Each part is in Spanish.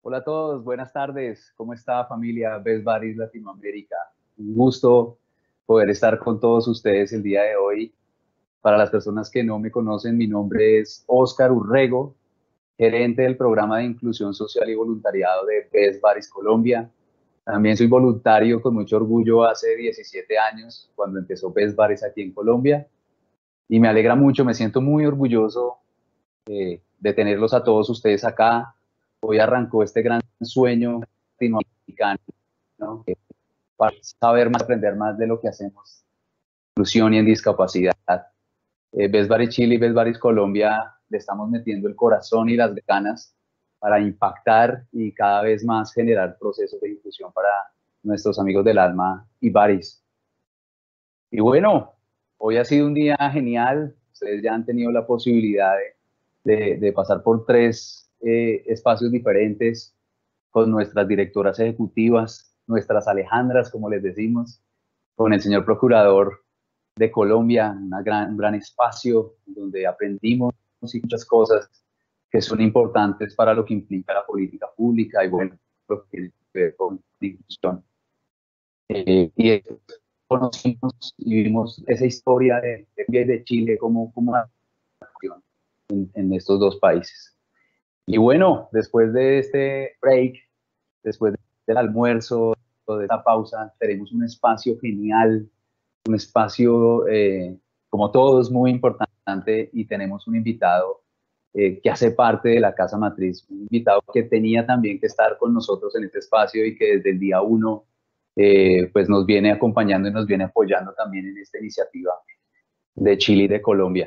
Hola a todos, buenas tardes. ¿Cómo está familia Best Buddies Latinoamérica? Un gusto poder estar con todos ustedes el día de hoy. Para las personas que no me conocen, mi nombre es Óscar Urrego, gerente del programa de inclusión social y voluntariado de Best Buddies Colombia. También soy voluntario con mucho orgullo hace 17 años cuando empezó Best Buddies aquí en Colombia y me alegra mucho, me siento muy orgulloso de tenerlos a todos ustedes acá. Hoy arrancó este gran sueño latinoamericano, ¿no? Para saber más, aprender más de lo que hacemos en inclusión y en discapacidad. Best Buddies Chile y Best Buddies Colombia le estamos metiendo el corazón y las ganas para impactar y cada vez más generar procesos de inclusión para nuestros amigos del alma y buddies. Y bueno, hoy ha sido un día genial. Ustedes ya han tenido la posibilidad de pasar por tres espacios diferentes con nuestras directoras ejecutivas, nuestras Alejandras, como les decimos, con el señor procurador de Colombia, un gran espacio donde aprendimos muchas cosas que son importantes para lo que implica la política pública y bueno, lo que tiene que ver con la inclusión. Y conocimos y vimos esa historia de Chile como una acción en estos dos países. Y bueno, después de este break, después del almuerzo, de esta pausa, tenemos un espacio genial, un espacio, como todos, muy importante y tenemos un invitado que hace parte de la Casa Matriz, un invitado que tenía también que estar con nosotros en este espacio y que desde el día uno pues nos viene acompañando y nos viene apoyando también en esta iniciativa de Chile y de Colombia.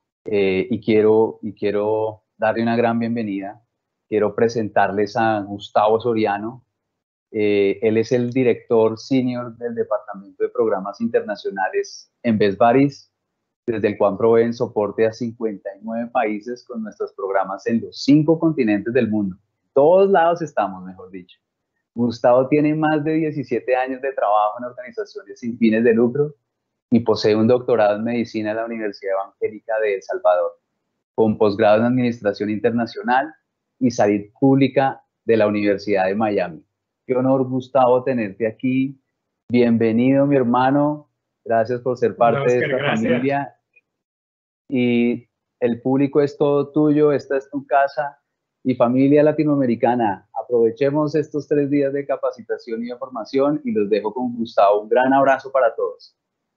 Y quiero darle una gran bienvenida. Quiero presentarles a Gustavo Soriano. Él es el director senior del Departamento de Programas Internacionales en Best Buddies, desde el cual proveen soporte a 59 países con nuestros programas en los 5 continentes del mundo. Todos lados estamos, mejor dicho. Gustavo tiene más de 17 años de trabajo en organizaciones sin fines de lucro y posee un doctorado en medicina en la Universidad Evangélica de El Salvador, con posgrado en Administración Internacional y Salud Pública de la Universidad de Miami. Qué honor, Gustavo, tenerte aquí. Bienvenido, mi hermano. Gracias por ser Hola, parte de Oscar, esta gracias. familia. Y el público es todo tuyo, esta es tu casa. Y familia latinoamericana, aprovechemos estos 3 días de capacitación y de formación y los dejo con Gustavo. Un gran abrazo para todos.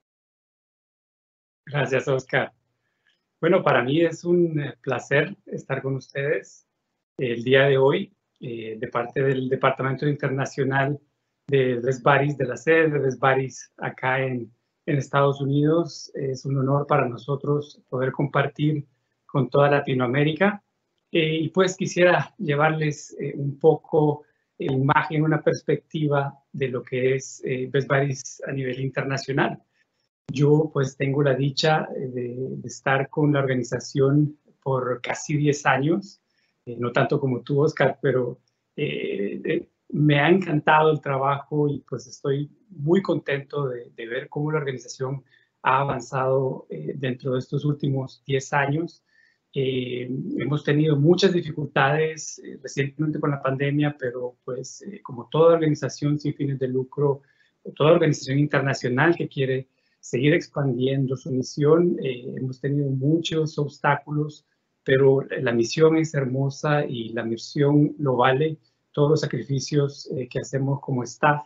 Gracias, Oscar. Bueno, para mí es un placer estar con ustedes el día de hoy, de parte del Departamento Internacional de Best Buddies, de la sede de Best Buddies acá en Estados Unidos. Es un honor para nosotros poder compartir con toda Latinoamérica. Y pues quisiera llevarles un poco la imagen, una perspectiva de lo que es Best Buddies a nivel internacional. Yo pues tengo la dicha de estar con la organización por casi 10 años, no tanto como tú, Oscar, pero me ha encantado el trabajo y pues estoy muy contento de ver cómo la organización ha avanzado dentro de estos últimos 10 años. Hemos tenido muchas dificultades recientemente con la pandemia, pero pues como toda organización sin fines de lucro, toda organización internacional que quiere seguir expandiendo su misión. Hemos tenido muchos obstáculos, pero la misión es hermosa y la misión lo vale. Todos los sacrificios que hacemos como staff,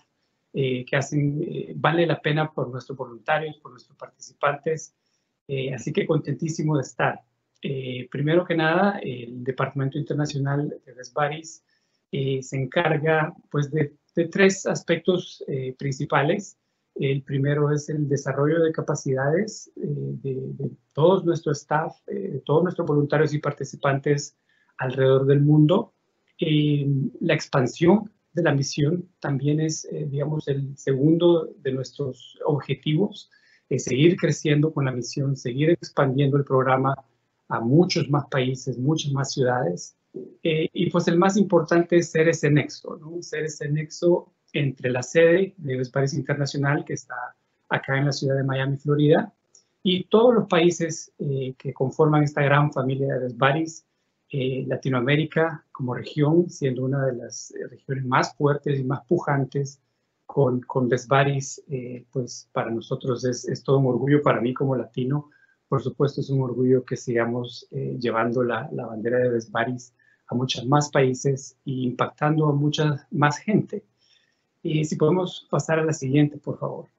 vale la pena por nuestros voluntarios, por nuestros participantes. Así que contentísimo de estar. Primero que nada, el Departamento Internacional de Best Buddies se encarga pues, de 3 aspectos principales. El primero es el desarrollo de capacidades de todos nuestro staff, de todos nuestros voluntarios y participantes alrededor del mundo. La expansión de la misión también es, digamos, el segundo de nuestros objetivos, seguir creciendo con la misión, seguir expandiendo el programa a muchos más países, muchas más ciudades. Y pues el más importante es ser ese nexo, ¿no? Ser ese nexo entre la sede de Best Buddies Internacional, que está acá en la ciudad de Miami, Florida, y todos los países que conforman esta gran familia de Best Buddies. Latinoamérica como región, siendo una de las regiones más fuertes y más pujantes con Best Buddies, pues para nosotros es todo un orgullo, para mí como latino, por supuesto es un orgullo que sigamos llevando la bandera de Best Buddies a muchos más países e impactando a mucha más gente. Y si podemos pasar a la siguiente, por favor.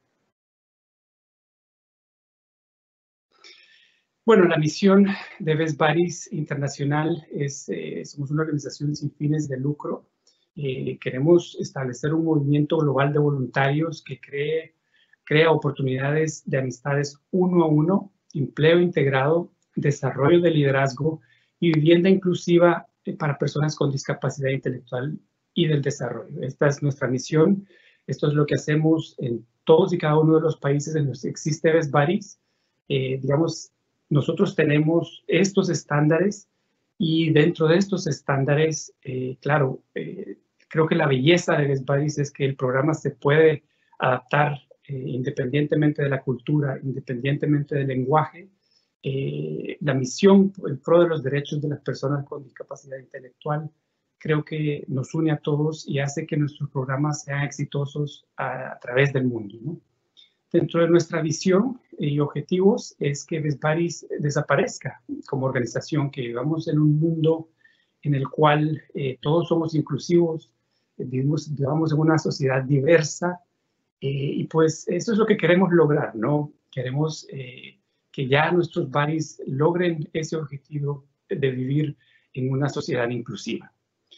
Bueno, la misión de Best Buddies Internacional somos una organización sin fines de lucro. Queremos establecer un movimiento global de voluntarios que crea oportunidades de amistades uno a uno, empleo integrado, desarrollo de liderazgo y vivienda inclusiva para personas con discapacidad intelectual y del desarrollo. Esta es nuestra misión. Esto es lo que hacemos en todos y cada uno de los países en los que existe Best Buddies. Digamos, nosotros tenemos estos estándares y dentro de estos estándares, claro, creo que la belleza de Best Buddies es que el programa se puede adaptar independientemente de la cultura, independientemente del lenguaje. La misión en pro de los derechos de las personas con discapacidad intelectual creo que nos une a todos y hace que nuestros programas sean exitosos a través del mundo, ¿no? Dentro de nuestra visión y objetivos es que Best Buddies desaparezca como organización, que vivamos en un mundo en el cual todos somos inclusivos, vivamos en una sociedad diversa y pues eso es lo que queremos lograr, ¿no? Queremos que ya nuestros buddies logren ese objetivo de vivir en una sociedad inclusiva.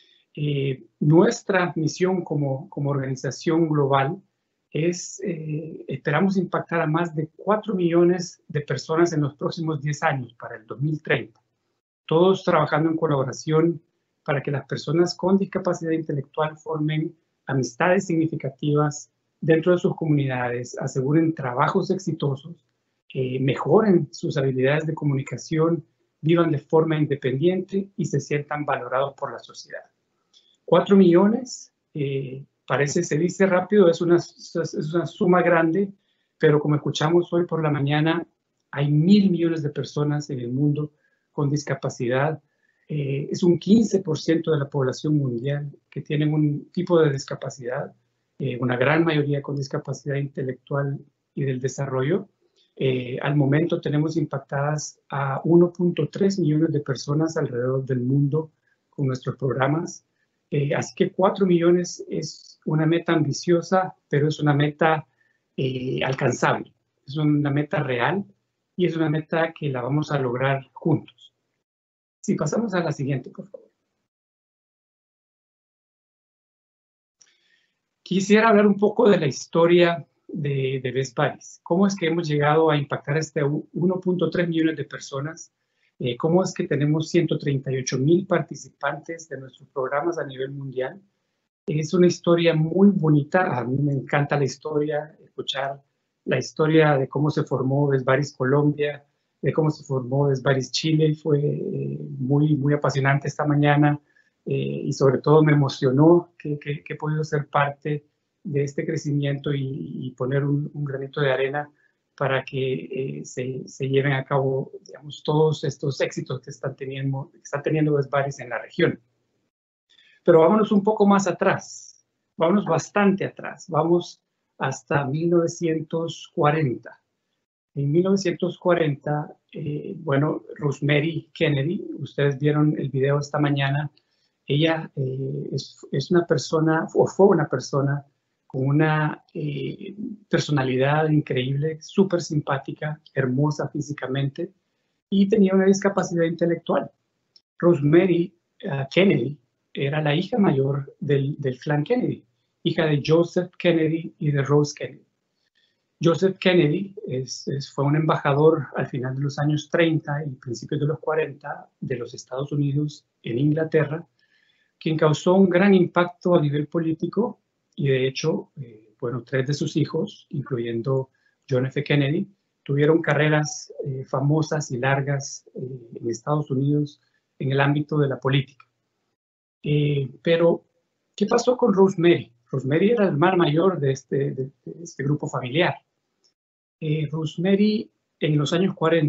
Nuestra misión como organización global es, esperamos impactar a más de 4 millones de personas en los próximos 10 años, para el 2030. Todos trabajando en colaboración para que las personas con discapacidad intelectual formen amistades significativas dentro de sus comunidades, aseguren trabajos exitosos, mejoren sus habilidades de comunicación, vivan de forma independiente y se sientan valorados por la sociedad. 4 millones, se dice rápido, es una suma grande, pero como escuchamos hoy por la mañana, hay 1.000 millones de personas en el mundo con discapacidad. Es un 15% de la población mundial que tienen un tipo de discapacidad, una gran mayoría con discapacidad intelectual y del desarrollo. Al momento tenemos impactadas a 1.3 millones de personas alrededor del mundo con nuestros programas. Así que 4 millones es una meta ambiciosa, pero es una meta alcanzable. Es una meta real y es una meta que la vamos a lograr juntos. Si pasamos a la siguiente, por favor. Quisiera hablar un poco de la historia de Best Buddies. ¿Cómo es que hemos llegado a impactar a 1.3 millones de personas? ¿Cómo es que tenemos 138,000 participantes de nuestros programas a nivel mundial? Es una historia muy bonita. A mí me encanta la historia, escuchar la historia de cómo se formó Best Buddies Colombia, de cómo se formó Best Buddies Chile. Fue muy, muy apasionante esta mañana y sobre todo me emocionó que he podido ser parte de este crecimiento y poner un granito de arena para que se lleven a cabo, digamos, todos estos éxitos que están teniendo Best Buddies en la región. Pero vámonos un poco más atrás, vámonos bastante atrás, vamos hasta 1940. En 1940, bueno, Rosemary Kennedy, ustedes vieron el video esta mañana, ella es una persona, o fue una persona con una personalidad increíble, súper simpática, hermosa físicamente, y tenía una discapacidad intelectual. Rosemary Kennedy era la hija mayor del clan Kennedy, hija de Joseph Kennedy y de Rose Kennedy. Joseph Kennedy fue un embajador al final de los años 30 y principios de los 40 de los Estados Unidos en Inglaterra, quien causó un gran impacto a nivel político y de hecho, bueno, 3 de sus hijos, incluyendo John F. Kennedy, tuvieron carreras famosas y largas en Estados Unidos en el ámbito de la política. Pero, ¿qué pasó con Rosemary? Rosemary era el hermana mayor de este grupo familiar. Rosemary, en los años 40,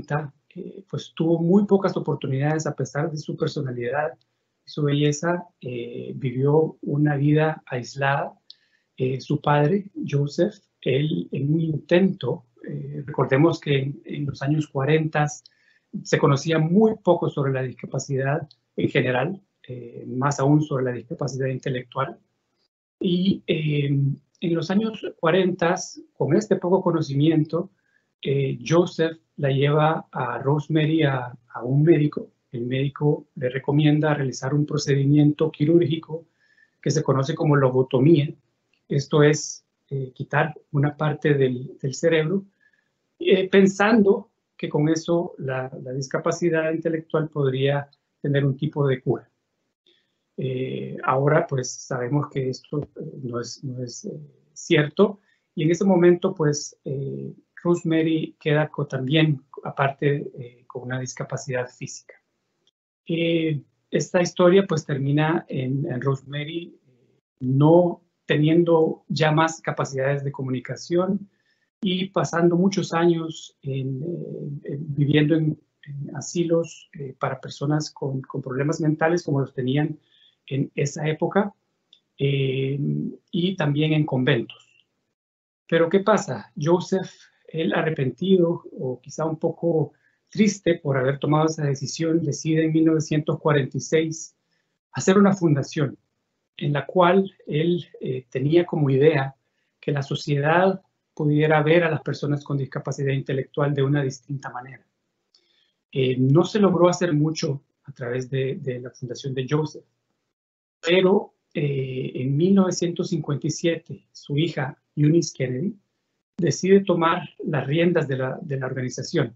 pues tuvo muy pocas oportunidades a pesar de su personalidad y su belleza. Vivió una vida aislada. Su padre, Joseph, él en un intento, recordemos que en los años 40 se conocía muy poco sobre la discapacidad en general, más aún sobre la discapacidad intelectual. Y en los años 40, con este poco conocimiento, Joseph la lleva a Rosemary a un médico. El médico le recomienda realizar un procedimiento quirúrgico que se conoce como lobotomía. Esto es quitar una parte del cerebro, pensando que con eso la discapacidad intelectual podría tener un tipo de cura. Ahora pues sabemos que esto no es cierto, y en ese momento pues Rosemary queda también, aparte, con una discapacidad física. Esta historia pues termina en Rosemary no teniendo ya más capacidades de comunicación y pasando muchos años viviendo en asilos para personas con problemas mentales como los tenían en esa época, y también en conventos. Pero ¿qué pasa? Joseph, él arrepentido o quizá un poco triste por haber tomado esa decisión, decide en 1946 hacer una fundación en la cual él tenía como idea que la sociedad pudiera ver a las personas con discapacidad intelectual de una distinta manera. No se logró hacer mucho a través de la fundación de Joseph, pero en 1957 su hija Eunice Kennedy decide tomar las riendas de la organización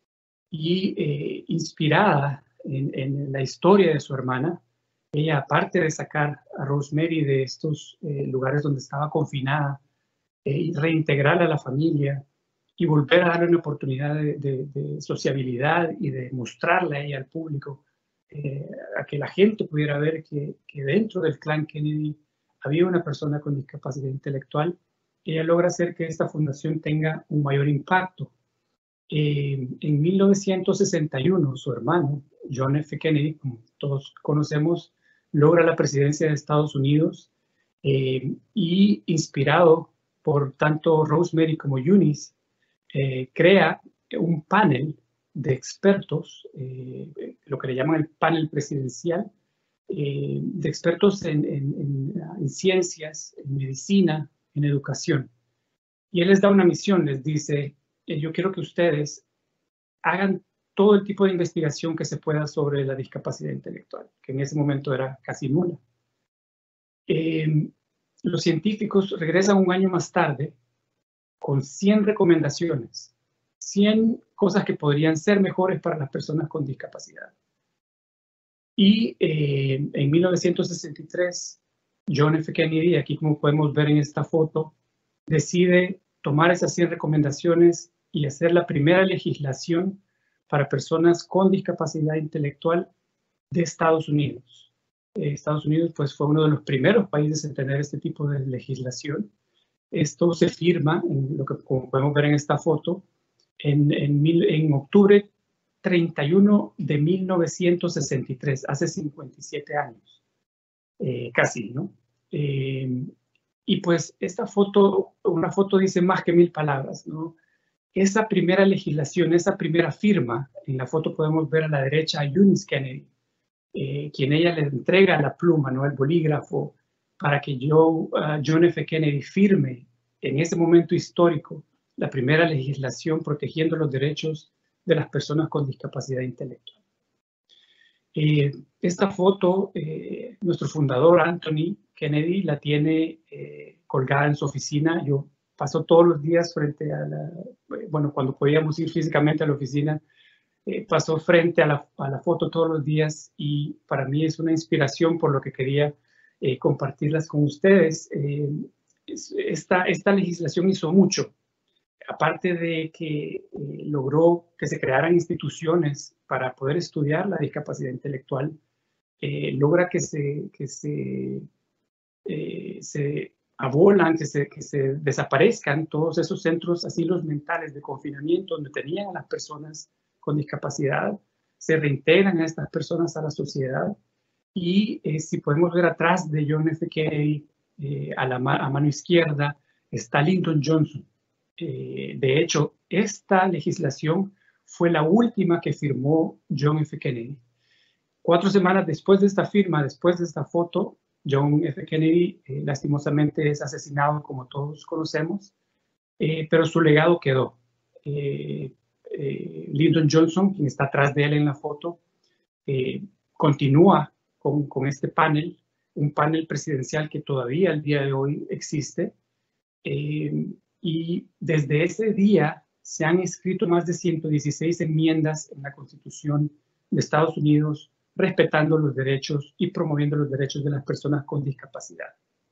y inspirada en la historia de su hermana, ella, aparte de sacar a Rosemary de estos lugares donde estaba confinada y reintegrarla a la familia y volver a darle una oportunidad de sociabilidad y de mostrarla a ella al público, a que la gente pudiera ver que dentro del clan Kennedy había una persona con discapacidad intelectual, ella logra hacer que esta fundación tenga un mayor impacto. En 1961, su hermano, John F. Kennedy, como todos conocemos, logra la presidencia de Estados Unidos, y inspirado por tanto Rosemary como Eunice, crea un panel de expertos, lo que le llaman el panel presidencial, de expertos en ciencias, en medicina, en educación. Y él les da una misión, les dice, yo quiero que ustedes hagan todo el tipo de investigación que se pueda sobre la discapacidad intelectual, que en ese momento era casi nula. Los científicos regresan un año más tarde con 100 recomendaciones, 100 cosas que podrían ser mejores para las personas con discapacidad. Y en 1963, John F. Kennedy, aquí como podemos ver en esta foto, decide tomar esas 100 recomendaciones y hacer la primera legislación para personas con discapacidad intelectual de Estados Unidos. Estados Unidos pues, fue uno de los primeros países en tener este tipo de legislación. Esto se firma, en lo que como podemos ver en esta foto, en octubre 31 de 1963, hace 57 años, casi, ¿no? Y pues esta foto, una foto dice más que 1000 palabras, ¿no? Esa primera legislación, esa primera firma, en la foto podemos ver a la derecha a Eunice Kennedy, quien ella le entrega la pluma, ¿no? El bolígrafo, para que John F. Kennedy firme en ese momento histórico la primera legislación protegiendo los derechos de las personas con discapacidad intelectual. Esta foto, nuestro fundador Anthony Kennedy la tiene colgada en su oficina. Yo paso todos los días frente a bueno, cuando podíamos ir físicamente a la oficina, paso frente a la foto todos los días, y para mí es una inspiración por lo que quería compartirlas con ustedes. Esta legislación hizo mucho. Aparte de que logró que se crearan instituciones para poder estudiar la discapacidad intelectual, logra que se abolan, que se desaparezcan todos esos centros, asilos mentales de confinamiento donde tenían a las personas con discapacidad, se reintegran a estas personas a la sociedad. Y si podemos ver atrás de John F. Kennedy, a mano izquierda, está Lyndon Johnson. De hecho, esta legislación fue la última que firmó John F. Kennedy. 4 semanas después de esta firma, después de esta foto, John F. Kennedy lastimosamente es asesinado, como todos conocemos, pero su legado quedó. Lyndon Johnson, quien está atrás de él en la foto, continúa con este panel, un panel presidencial que todavía al día de hoy existe. Y desde ese día se han escrito más de 116 enmiendas en la Constitución de Estados Unidos, respetando los derechos y promoviendo los derechos de las personas con discapacidad.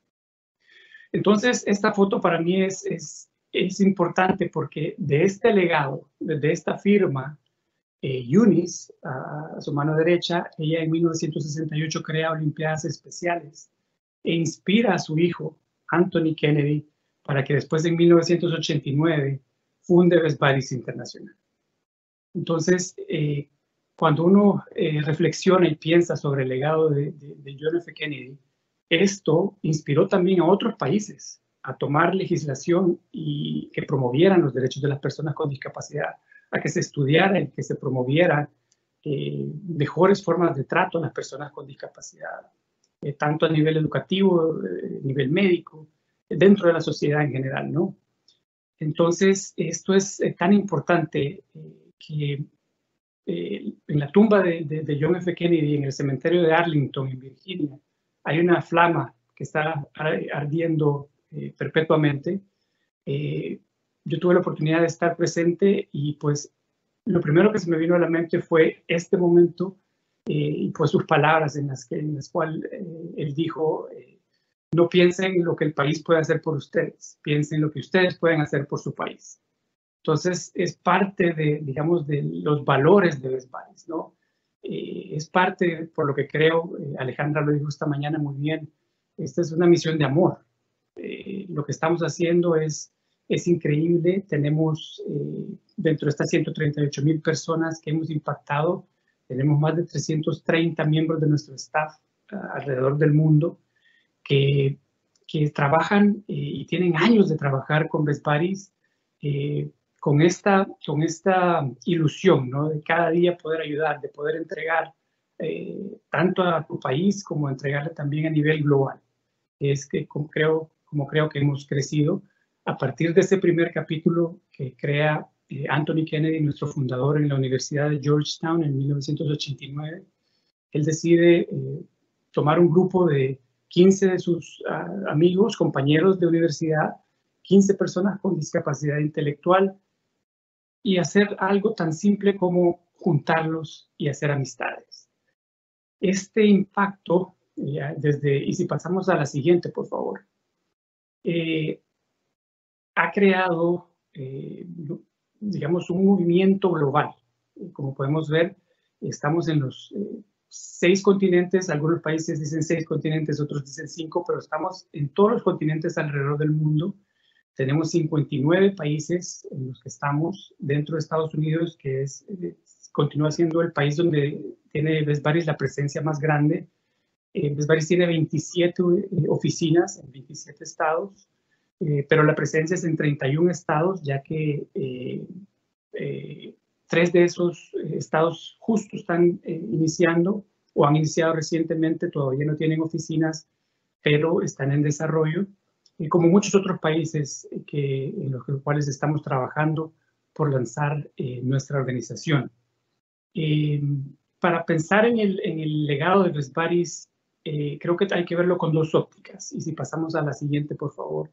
Entonces, esta foto para mí es importante porque de este legado, de esta firma, Eunice, a su mano derecha, ella en 1968 crea Olimpiadas Especiales e inspira a su hijo, Anthony Kennedy, para que después en 1989 funde Best Buddies Internacional. Entonces, cuando uno reflexiona y piensa sobre el legado de John F. Kennedy, esto inspiró también a otros países a tomar legislación y que promovieran los derechos de las personas con discapacidad, a que se estudiara y que se promoviera mejores formas de trato a las personas con discapacidad, tanto a nivel educativo, a nivel médico, dentro de la sociedad en general, ¿no? Entonces, esto es tan importante que en la tumba de John F. Kennedy, en el cementerio de Arlington, en Virginia, hay una flama que está ardiendo perpetuamente. Yo tuve la oportunidad de estar presente y pues lo primero que se me vino a la mente fue este momento y pues sus palabras en las cuales él dijo, no piensen en lo que el país puede hacer por ustedes, piensen en lo que ustedes pueden hacer por su país. Entonces, es parte de, digamos, de los valores de Best Buddies, ¿no? Es parte, por lo que creo, Alejandra lo dijo esta mañana muy bien, esta es una misión de amor. Lo que estamos haciendo es increíble. Tenemos dentro de estas 138,000 personas que hemos impactado, tenemos más de 330 miembros de nuestro staff alrededor del mundo que trabajan y tienen años de trabajar con Best Buddies, con esta ilusión, ¿no? De cada día poder ayudar, de poder entregar tanto a tu país como entregarle también a nivel global. Es que como creo que hemos crecido a partir de ese primer capítulo que crea Anthony Kennedy, nuestro fundador en la Universidad de Georgetown en 1989. Él decide tomar un grupo de 15 de sus amigos, compañeros de universidad, 15 personas con discapacidad intelectual, y hacer algo tan simple como juntarlos y hacer amistades. Este impacto, y si pasamos a la siguiente, por favor, ha creado, digamos, un movimiento global. Como podemos ver, estamos en los 6 continentes, algunos países dicen 6 continentes, otros dicen 5, pero estamos en todos los continentes alrededor del mundo. Tenemos 59 países en los que estamos dentro de Estados Unidos, que continúa siendo el país donde tiene Best Buddies la presencia más grande. Best Buddies tiene 27 oficinas en 27 estados, pero la presencia es en 31 estados, ya que 3 de esos estados justo están iniciando o han iniciado recientemente, todavía no tienen oficinas, pero están en desarrollo. Como muchos otros países en los cuales estamos trabajando por lanzar nuestra organización. Para pensar en el legado de Best Buddies, creo que hay que verlo con 2 ópticas. Y si pasamos a la siguiente, por favor.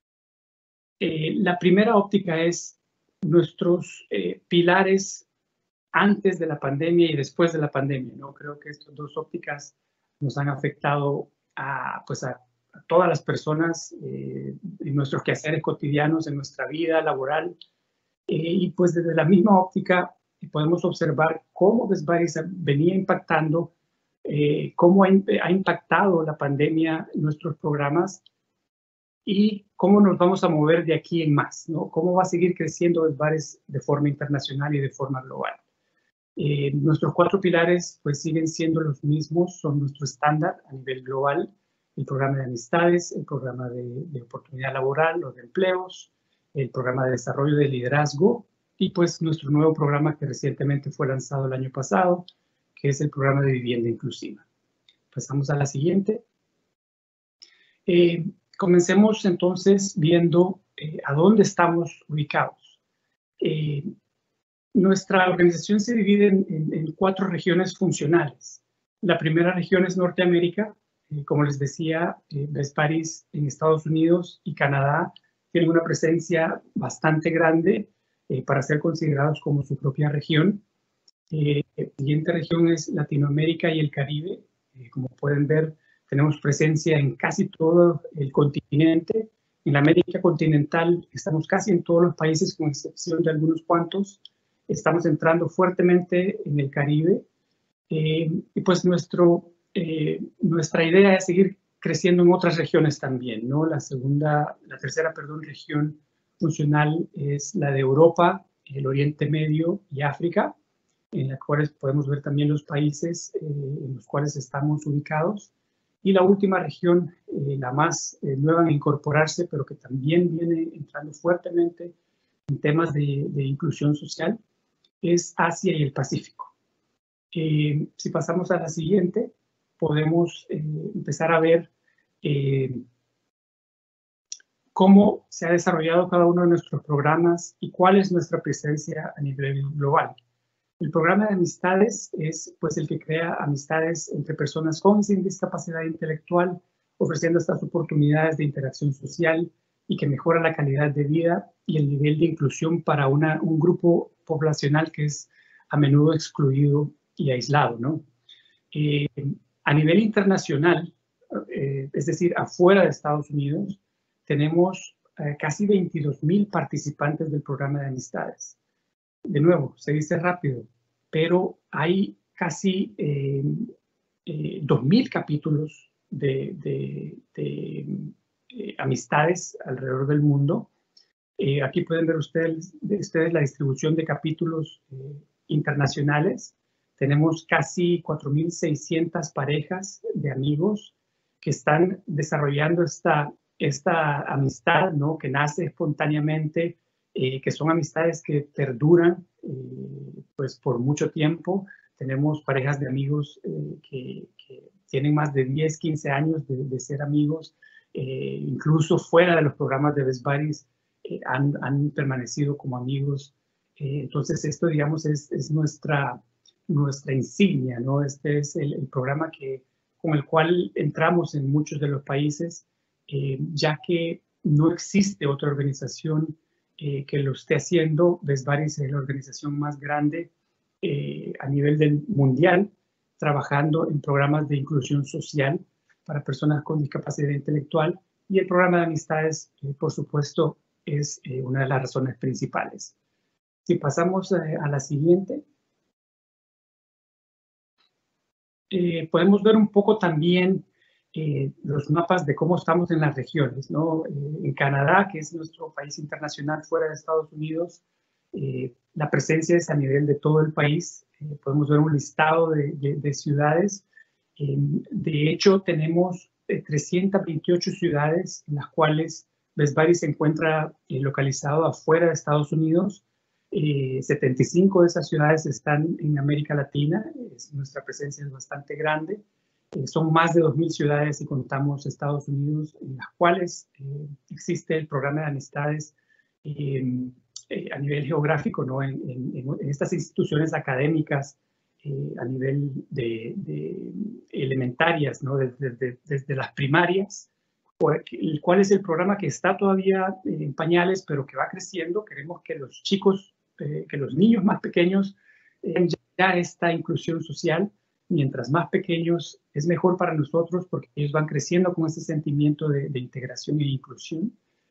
La primera óptica es nuestros pilares antes de la pandemia y después de la pandemia, ¿no? Creo que estas 2 ópticas nos han afectado a todas las personas en nuestros quehaceres cotidianos, en nuestra vida laboral. Y pues desde la misma óptica podemos observar cómo Best Buddies venía impactando, cómo ha impactado la pandemia en nuestros programas y cómo nos vamos a mover de aquí en más, ¿no? Cómo va a seguir creciendo Best Buddies de forma internacional y de forma global. Nuestros 4 pilares pues siguen siendo los mismos, son nuestro estándar a nivel global: el programa de amistades, el programa de oportunidad laboral o de empleos, el programa de desarrollo de liderazgo y pues nuestro nuevo programa que recientemente fue lanzado el año pasado, que es el programa de vivienda inclusiva. Pasamos a la siguiente. Comencemos entonces viendo a dónde estamos ubicados. Nuestra organización se divide en 4 regiones funcionales. La primera región es Norteamérica. Como les decía, Best Buddies en Estados Unidos y Canadá tienen una presencia bastante grande para ser considerados como su propia región. La siguiente región es Latinoamérica y el Caribe. Como pueden ver, tenemos presencia en casi todo el continente. En la América continental estamos casi en todos los países, con excepción de algunos cuantos. Estamos entrando fuertemente en el Caribe. Y pues nuestra idea es seguir creciendo en otras regiones también, ¿no? La tercera región funcional es la de Europa, el Oriente Medio y África, en las cuales podemos ver también los países en los cuales estamos ubicados. Y la última región, la más nueva en incorporarse, pero que también viene entrando fuertemente en temas de inclusión social, es Asia y el Pacífico. Si pasamos a la siguiente, podemos empezar a ver cómo se ha desarrollado cada uno de nuestros programas y cuál es nuestra presencia a nivel global. El programa de amistades es pues el que crea amistades entre personas con y sin discapacidad intelectual, ofreciendo estas oportunidades de interacción social y que mejora la calidad de vida y el nivel de inclusión para un grupo poblacional que es a menudo excluido y aislado, ¿no? A nivel internacional, es decir, afuera de Estados Unidos, tenemos casi 22,000 participantes del programa de amistades. De nuevo, se dice rápido, pero hay casi 2,000 capítulos de amistades alrededor del mundo. Aquí pueden ver ustedes la distribución de capítulos internacionales. Tenemos casi 4,600 parejas de amigos que están desarrollando esta amistad, ¿no? Que nace espontáneamente, que son amistades que perduran pues por mucho tiempo. Tenemos parejas de amigos que tienen más de 10, 15 años de ser amigos, incluso fuera de los programas de Best Buddies han permanecido como amigos. Entonces esto, digamos, es nuestra insignia, ¿no? Este es el programa con el cual entramos en muchos de los países, ya que no existe otra organización que lo esté haciendo. Best Buddies es la organización más grande a nivel mundial, trabajando en programas de inclusión social para personas con discapacidad intelectual, y el programa de amistades, por supuesto, es una de las razones principales. Si pasamos a la siguiente, podemos ver un poco también los mapas de cómo estamos en las regiones, ¿no? En Canadá, que es nuestro país internacional fuera de Estados Unidos, la presencia es a nivel de todo el país. Podemos ver un listado de ciudades. De hecho, tenemos 328 ciudades en las cuales Best Buddies se encuentra localizado afuera de Estados Unidos. 75 de esas ciudades están en América Latina. Nuestra presencia es bastante grande. Son más de 2,000 ciudades, si contamos Estados Unidos, en las cuales existe el programa de amistades a nivel geográfico, ¿no? En estas instituciones académicas a nivel de elementarias, ¿no? Desde las primarias, cuál es el programa que está todavía en pañales, pero que va creciendo. Queremos que los chicos, que los niños más pequeños tengan ya esta inclusión social. Mientras más pequeños es mejor para nosotros, porque ellos van creciendo con ese sentimiento de integración e inclusión.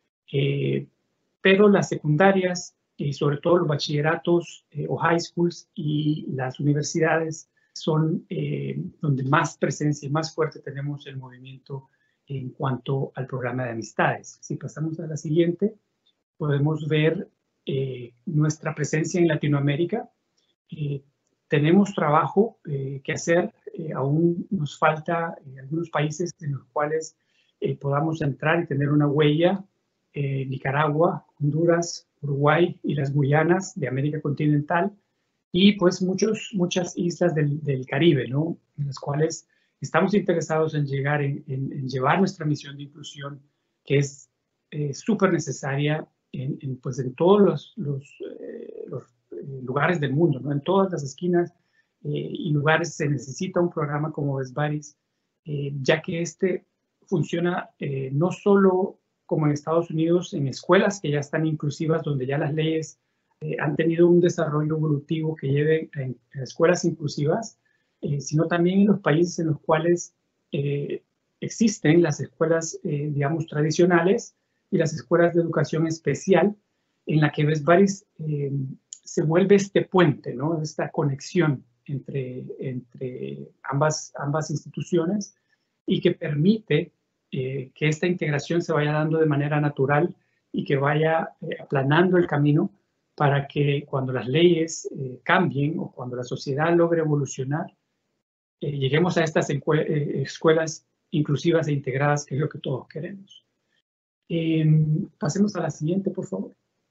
Pero las secundarias y sobre todo los bachilleratos o high schools y las universidades son donde más presencia y más fuerte tenemos el movimiento en cuanto al programa de amistades. Si pasamos a la siguiente, podemos ver nuestra presencia en Latinoamérica. tenemos trabajo que hacer. Aún nos falta algunos países en los cuales podamos entrar y tener una huella. Nicaragua, Honduras, Uruguay y las Guyanas de América continental, y pues muchas islas del Caribe, ¿no? En las cuales estamos interesados en llegar, en llevar nuestra misión de inclusión, que es súper necesaria pues en todos los lugares del mundo, ¿no? En todas las esquinas y lugares se necesita un programa como Best Buddies, ya que este funciona no solo como en Estados Unidos, en escuelas que ya están inclusivas, donde ya las leyes han tenido un desarrollo evolutivo que lleve a escuelas inclusivas, sino también en los países en los cuales existen las escuelas, digamos, tradicionales y las escuelas de educación especial, en la que Best Buddies se vuelve este puente, ¿no? Esta conexión entre ambas instituciones, y que permite que esta integración se vaya dando de manera natural y que vaya aplanando el camino para que cuando las leyes cambien o cuando la sociedad logre evolucionar, lleguemos a estas escuelas inclusivas e integradas, que es lo que todos queremos. Pasemos a la siguiente, por favor.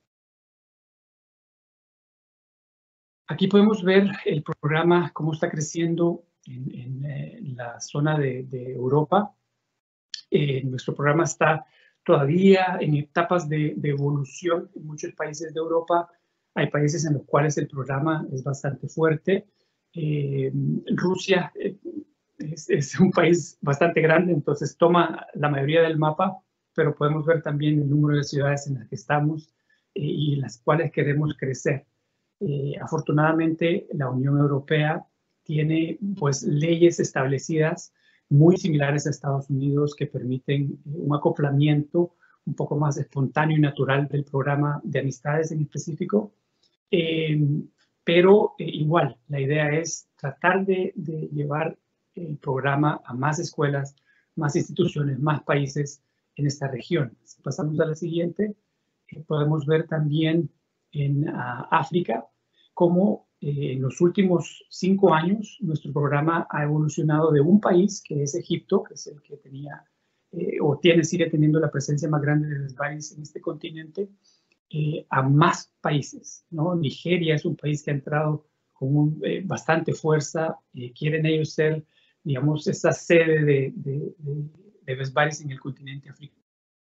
Aquí podemos ver el programa, cómo está creciendo en la zona de Europa. Nuestro programa está todavía en etapas de evolución en muchos países de Europa. Hay países en los cuales el programa es bastante fuerte. Rusia es un país bastante grande, entonces toma la mayoría del mapa, pero podemos ver también el número de ciudades en las que estamos y en las cuales queremos crecer. Afortunadamente, la Unión Europea tiene pues leyes establecidas muy similares a Estados Unidos que permiten un acoplamiento un poco más espontáneo y natural del programa de amistades en específico. Pero igual, la idea es tratar de llevar el programa a más escuelas, más instituciones, más países en esta región. Si pasamos a la siguiente, podemos ver también en África cómo en los últimos 5 años nuestro programa ha evolucionado de un país, que es Egipto, que es el que tenía sigue teniendo la presencia más grande de Best Buddies en este continente, a más países, ¿no? Nigeria es un país que ha entrado con bastante fuerza. Quieren ellos ser, digamos, esta sede de Best Buddies en el continente africano.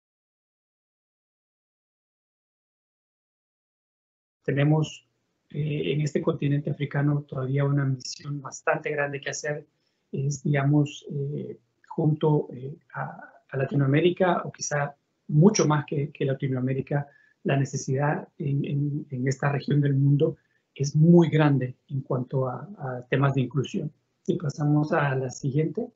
Tenemos en este continente africano todavía una misión bastante grande que hacer, es, digamos, junto a Latinoamérica, o quizá mucho más que Latinoamérica. La necesidad en esta región del mundo es muy grande en cuanto a temas de inclusión. Si pasamos a la siguiente,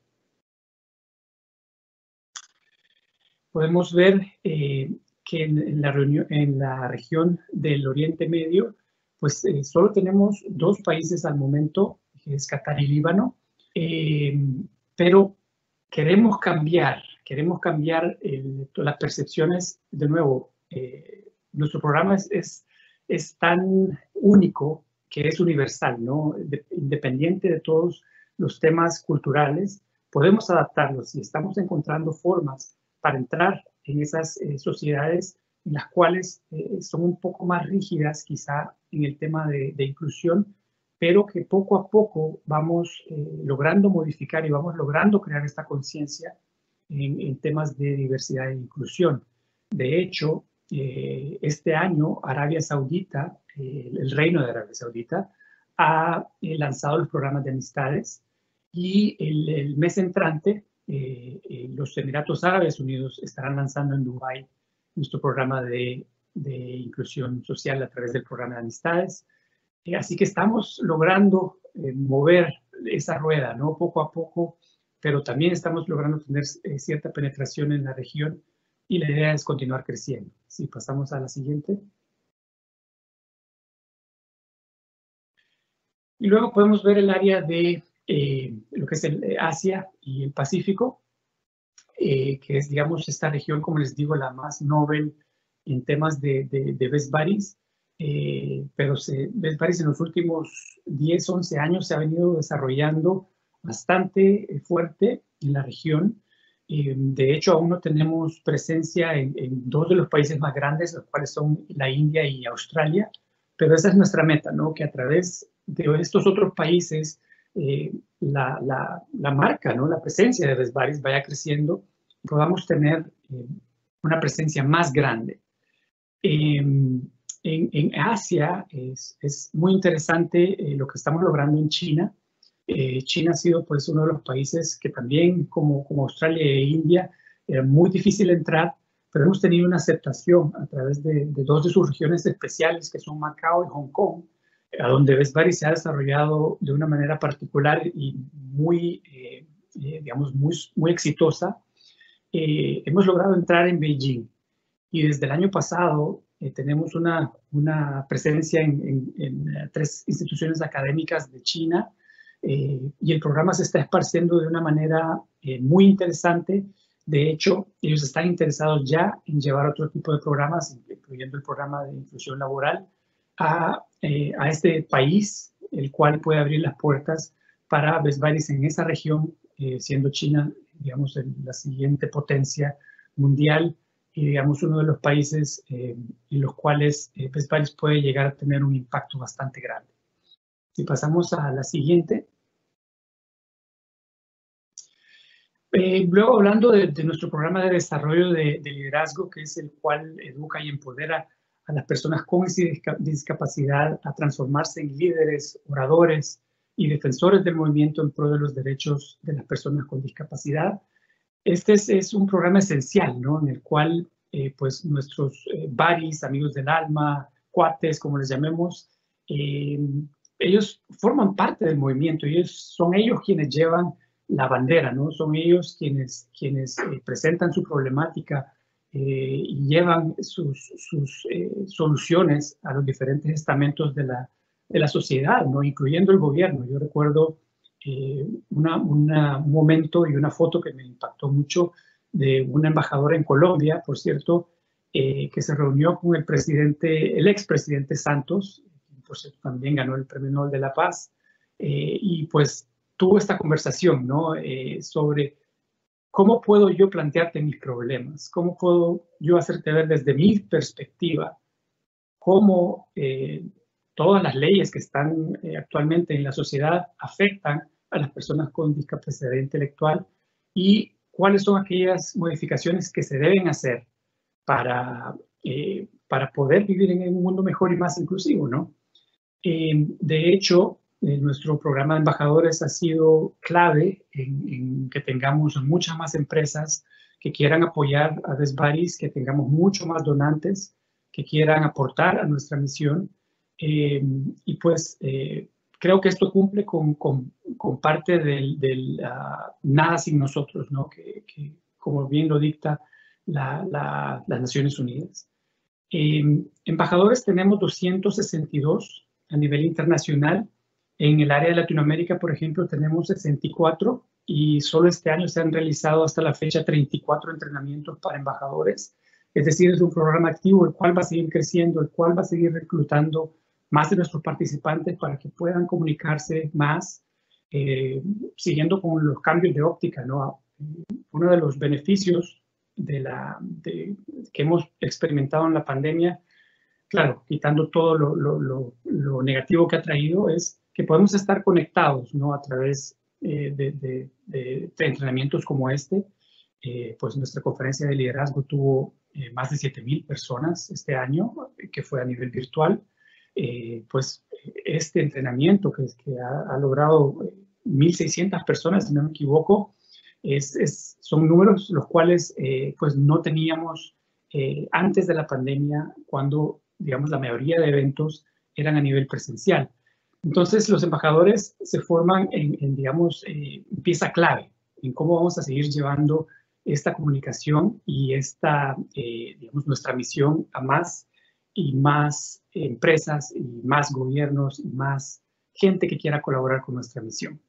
podemos ver que en la región del Oriente Medio, pues solo tenemos 2 países al momento, que es Qatar y Líbano, pero queremos cambiar las percepciones. De nuevo, nuestro programa es tan único que es universal, ¿no? Independiente de todos los temas culturales, podemos adaptarlos y estamos encontrando formas para entrar en esas sociedades en las cuales son un poco más rígidas quizá en el tema de inclusión, pero que poco a poco vamos logrando modificar y vamos logrando crear esta conciencia en temas de diversidad e inclusión. De hecho, este año Arabia Saudita, el Reino de Arabia Saudita, ha lanzado los programas de amistades, y el mes entrante los Emiratos Árabes Unidos estarán lanzando en Dubái nuestro programa de inclusión social a través del programa de amistades. Así que estamos logrando mover esa rueda, ¿no? Poco a poco, pero también estamos logrando tener cierta penetración en la región, y la idea es continuar creciendo. Si pasamos a la siguiente. Y luego podemos ver el área de lo que es el Asia y el Pacífico, que es, digamos, esta región, como les digo, la más novel en temas de Best Buddies. pero Best Buddies en los últimos 10, 11 años se ha venido desarrollando bastante fuerte en la región. De hecho, aún no tenemos presencia en dos de los países más grandes, los cuales son la India y Australia, pero esa es nuestra meta, ¿no? Que a través de estos otros países la marca, ¿no? La presencia de Best Buddies vaya creciendo y podamos tener una presencia más grande. En Asia es muy interesante lo que estamos logrando en China. China ha sido pues uno de los países que también, como Australia e India, era muy difícil entrar, pero hemos tenido una aceptación a través de dos de sus regiones especiales, que son Macao y Hong Kong, a donde Best Buddies se ha desarrollado de una manera particular y muy, digamos, muy exitosa. Hemos logrado entrar en Beijing y desde el año pasado tenemos una presencia en 3 instituciones académicas de China, y el programa se está esparciendo de una manera muy interesante. De hecho, ellos están interesados ya en llevar otro tipo de programas, incluyendo el programa de inclusión laboral, a este país, el cual puede abrir las puertas para Best Buddies en esa región, siendo China, digamos, la siguiente potencia mundial y, digamos, uno de los países en los cuales Best Buddies puede llegar a tener un impacto bastante grande. Si pasamos a la siguiente. Luego, hablando de nuestro programa de desarrollo de liderazgo, que es el cual educa y empodera a las personas con discapacidad a transformarse en líderes, oradores y defensores del movimiento en pro de los derechos de las personas con discapacidad. Este es un programa esencial, ¿no? En el cual pues nuestros buddies, amigos del alma, cuates, como les llamemos, ellos forman parte del movimiento y son ellos quienes llevan la bandera, ¿no? Son ellos quienes presentan su problemática y llevan sus soluciones a los diferentes estamentos de la sociedad, ¿no? Incluyendo el gobierno. Yo recuerdo un momento y una foto que me impactó mucho de una embajadora en Colombia, por cierto, que se reunió con el expresidente Santos, que por cierto también ganó el Premio Nobel de la Paz, y pues tuvo esta conversación, ¿no? Sobre cómo puedo yo plantearte mis problemas, cómo puedo yo hacerte ver desde mi perspectiva cómo todas las leyes que están actualmente en la sociedad afectan a las personas con discapacidad intelectual y cuáles son aquellas modificaciones que se deben hacer para poder vivir en un mundo mejor y más inclusivo, ¿no? De hecho, nuestro programa de embajadores ha sido clave en que tengamos muchas más empresas que quieran apoyar a Best Buddies, que tengamos mucho más donantes que quieran aportar a nuestra misión. Y pues creo que esto cumple con parte del nada sin nosotros, ¿no? Que como bien lo dicta las Naciones Unidas. Embajadores tenemos 262 a nivel internacional. En el área de Latinoamérica, por ejemplo, tenemos 64 y solo este año se han realizado hasta la fecha 34 entrenamientos para embajadores. Es decir, es un programa activo el cual va a seguir creciendo, el cual va a seguir reclutando más de nuestros participantes para que puedan comunicarse más, siguiendo con los cambios de óptica, ¿no? Uno de los beneficios que hemos experimentado en la pandemia, claro, quitando todo lo negativo que ha traído, es que podemos estar conectados, ¿no? A través de entrenamientos como este. Pues nuestra conferencia de liderazgo tuvo más de 7,000 personas este año, que fue a nivel virtual. Pues este entrenamiento que ha logrado 1,600 personas, si no me equivoco, son números los cuales pues no teníamos antes de la pandemia, cuando, digamos, la mayoría de eventos eran a nivel presencial. Entonces, los embajadores se forman en digamos, pieza clave en cómo vamos a seguir llevando esta comunicación y digamos, nuestra misión a más y más empresas y más gobiernos y más gente que quiera colaborar con nuestra misión.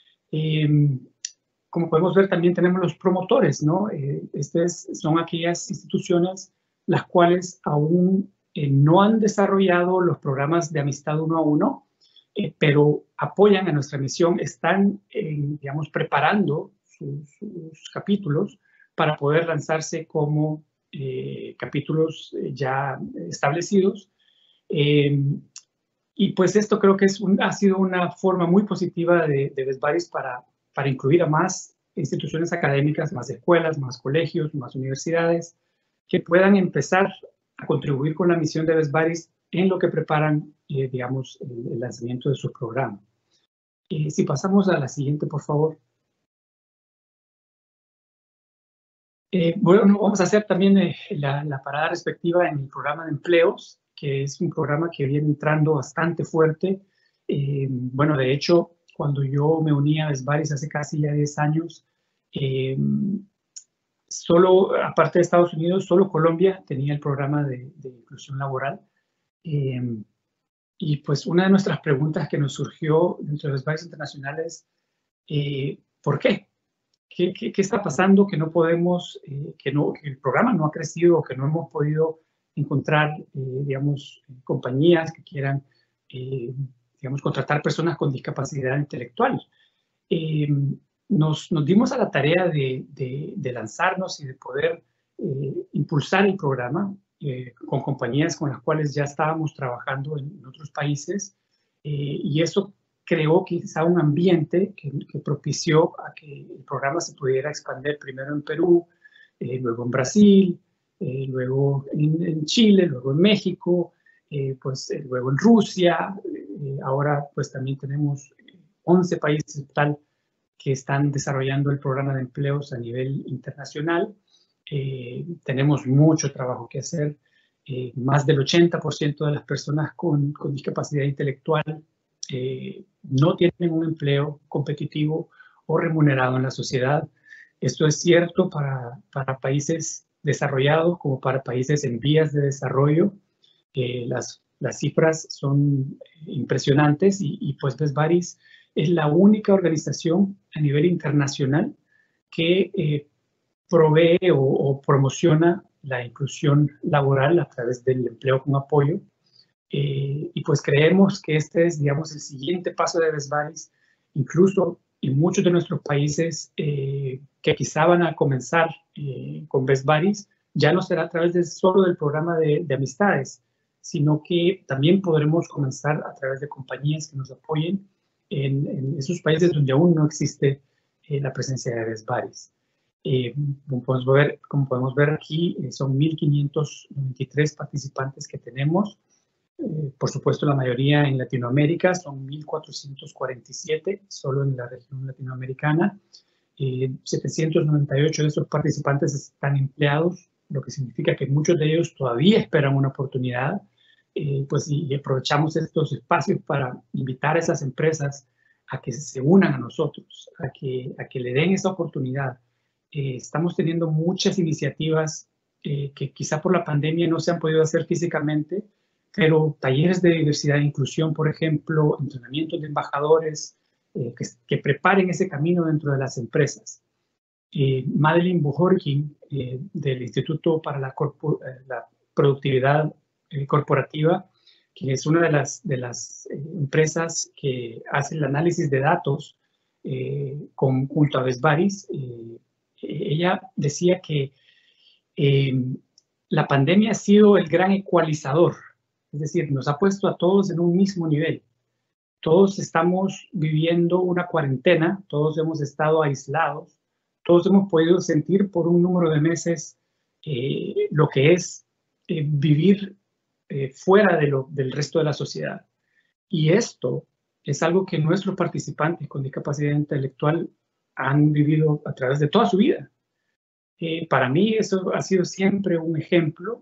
Como podemos ver, también tenemos los promotores, ¿no? Son aquellas instituciones las cuales aún no han desarrollado los programas de amistad uno a uno, pero apoyan a nuestra misión, están, digamos, preparando sus capítulos para poder lanzarse como capítulos ya establecidos. Y pues esto creo que ha sido una forma muy positiva de Best Buddies para incluir a más instituciones académicas, más escuelas, más colegios, más universidades, que puedan empezar a contribuir con la misión de Best Buddies en lo que preparan, digamos, el lanzamiento de su programa. Si pasamos a la siguiente, por favor. Bueno, vamos a hacer también la parada respectiva en el programa de empleos, que es un programa que viene entrando bastante fuerte. Bueno, de hecho, cuando yo me uní a Best Buddies hace casi ya 10 años, solo, aparte de Estados Unidos, solo Colombia tenía el programa de inclusión laboral. Y pues una de nuestras preguntas que nos surgió dentro de Best Buddies Internacional es, ¿por qué? ¿Qué está pasando que no podemos, que el programa no ha crecido, que no hemos podido encontrar, digamos, compañías que quieran, digamos, contratar personas con discapacidad intelectual? Nos dimos a la tarea de lanzarnos y de poder impulsar el programa con compañías con las cuales ya estábamos trabajando en otros países, y eso creó quizá un ambiente que propició a que el programa se pudiera expandir primero en Perú, luego en Brasil, luego en Chile, luego en México, pues luego en Rusia. Ahora pues también tenemos 11 países total que están desarrollando el programa de empleos a nivel internacional. Tenemos mucho trabajo que hacer. Más del 80% de las personas con discapacidad intelectual no tienen un empleo competitivo o remunerado en la sociedad. Esto es cierto para países desarrollados como para países en vías de desarrollo. Las cifras son impresionantes y pues Best Buddies es la única organización a nivel internacional que provee o promociona la inclusión laboral a través del empleo con apoyo. Y pues creemos que este es, digamos, el siguiente paso de Best Buddies, incluso en muchos de nuestros países que quizá van a comenzar con Best Buddies, ya no será a través solo del programa de amistades, sino que también podremos comenzar a través de compañías que nos apoyen en esos países donde aún no existe la presencia de Best Buddies. Como podemos ver aquí, son 1.593 participantes que tenemos. Por supuesto, la mayoría en Latinoamérica, son 1.447 solo en la región latinoamericana. 798 de esos participantes están empleados, lo que significa que muchos de ellos todavía esperan una oportunidad. Pues y aprovechamos estos espacios para invitar a esas empresas a que se unan a nosotros, a que le den esa oportunidad. Estamos teniendo muchas iniciativas que quizá por la pandemia no se han podido hacer físicamente, pero talleres de diversidad e inclusión, por ejemplo, entrenamientos de embajadores que preparen ese camino dentro de las empresas. Madeline Bujorkin, del Instituto para la Productividad Corporativa, que es una de las empresas que hace el análisis de datos junto a Best Buddies, ella decía que la pandemia ha sido el gran ecualizador, es decir, nos ha puesto a todos en un mismo nivel. Todos estamos viviendo una cuarentena, todos hemos estado aislados, todos hemos podido sentir por un número de meses lo que es vivir fuera del resto de la sociedad. Y esto es algo que nuestros participantes con discapacidad intelectual han vivido a través de toda su vida. Para mí eso ha sido siempre un ejemplo,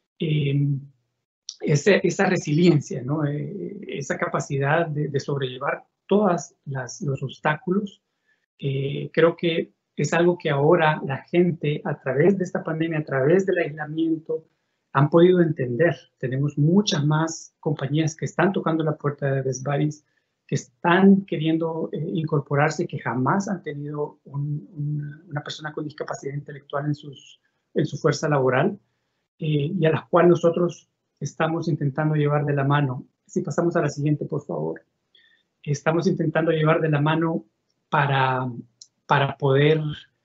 esa resiliencia, ¿no? Esa capacidad de sobrellevar todos los obstáculos. Creo que es algo que ahora la gente, a través de esta pandemia, a través del aislamiento, han podido entender. Tenemos muchas más compañías que están tocando la puerta de Best Buddies, que están queriendo incorporarse, que jamás han tenido una persona con discapacidad intelectual en su fuerza laboral, y a las cuales nosotros estamos intentando llevar de la mano. Si pasamos a la siguiente, por favor. Estamos intentando llevar de la mano para poder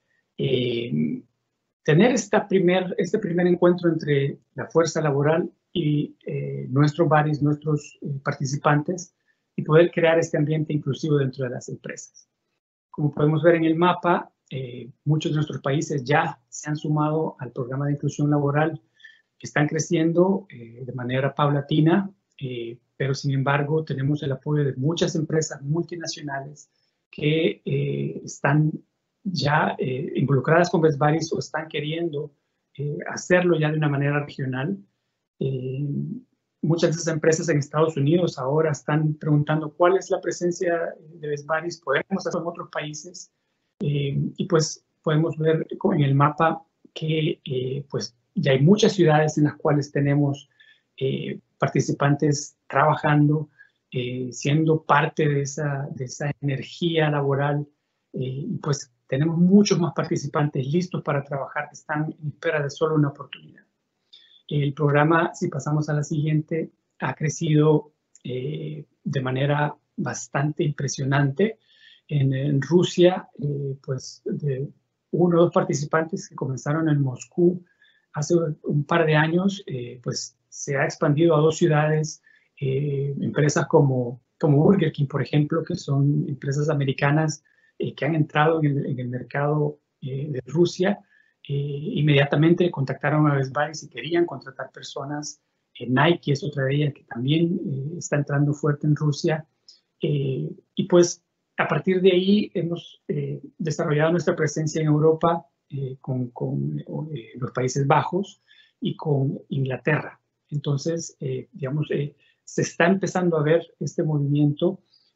tener este primer encuentro entre la fuerza laboral y nuestros baris, nuestros participantes, y poder crear este ambiente inclusivo dentro de las empresas. Como podemos ver en el mapa, muchos de nuestros países ya se han sumado al programa de inclusión laboral, que están creciendo de manera paulatina, pero sin embargo tenemos el apoyo de muchas empresas multinacionales que están ya involucradas con Best Buddies o están queriendo hacerlo ya de una manera regional. Muchas de esas empresas en Estados Unidos ahora están preguntando cuál es la presencia de Best Buddies, podemos hacerlo en otros países, y pues podemos ver en el mapa que pues ya hay muchas ciudades en las cuales tenemos participantes trabajando, siendo parte de esa energía laboral, y pues tenemos muchos más participantes listos para trabajar que están en espera de solo una oportunidad. El programa, si pasamos a la siguiente, ha crecido de manera bastante impresionante. En Rusia, pues de 1 o 2 participantes que comenzaron en Moscú hace un par de años, pues se ha expandido a 2 ciudades, empresas como Burger King, por ejemplo, que son empresas americanas que han entrado en el mercado de Rusia. Inmediatamente contactaron a Best Buddies y querían contratar personas. Nike es otra de ellas que también está entrando fuerte en Rusia. Y pues a partir de ahí hemos desarrollado nuestra presencia en Europa con los Países Bajos y con Inglaterra. Entonces, digamos, se está empezando a ver este movimiento.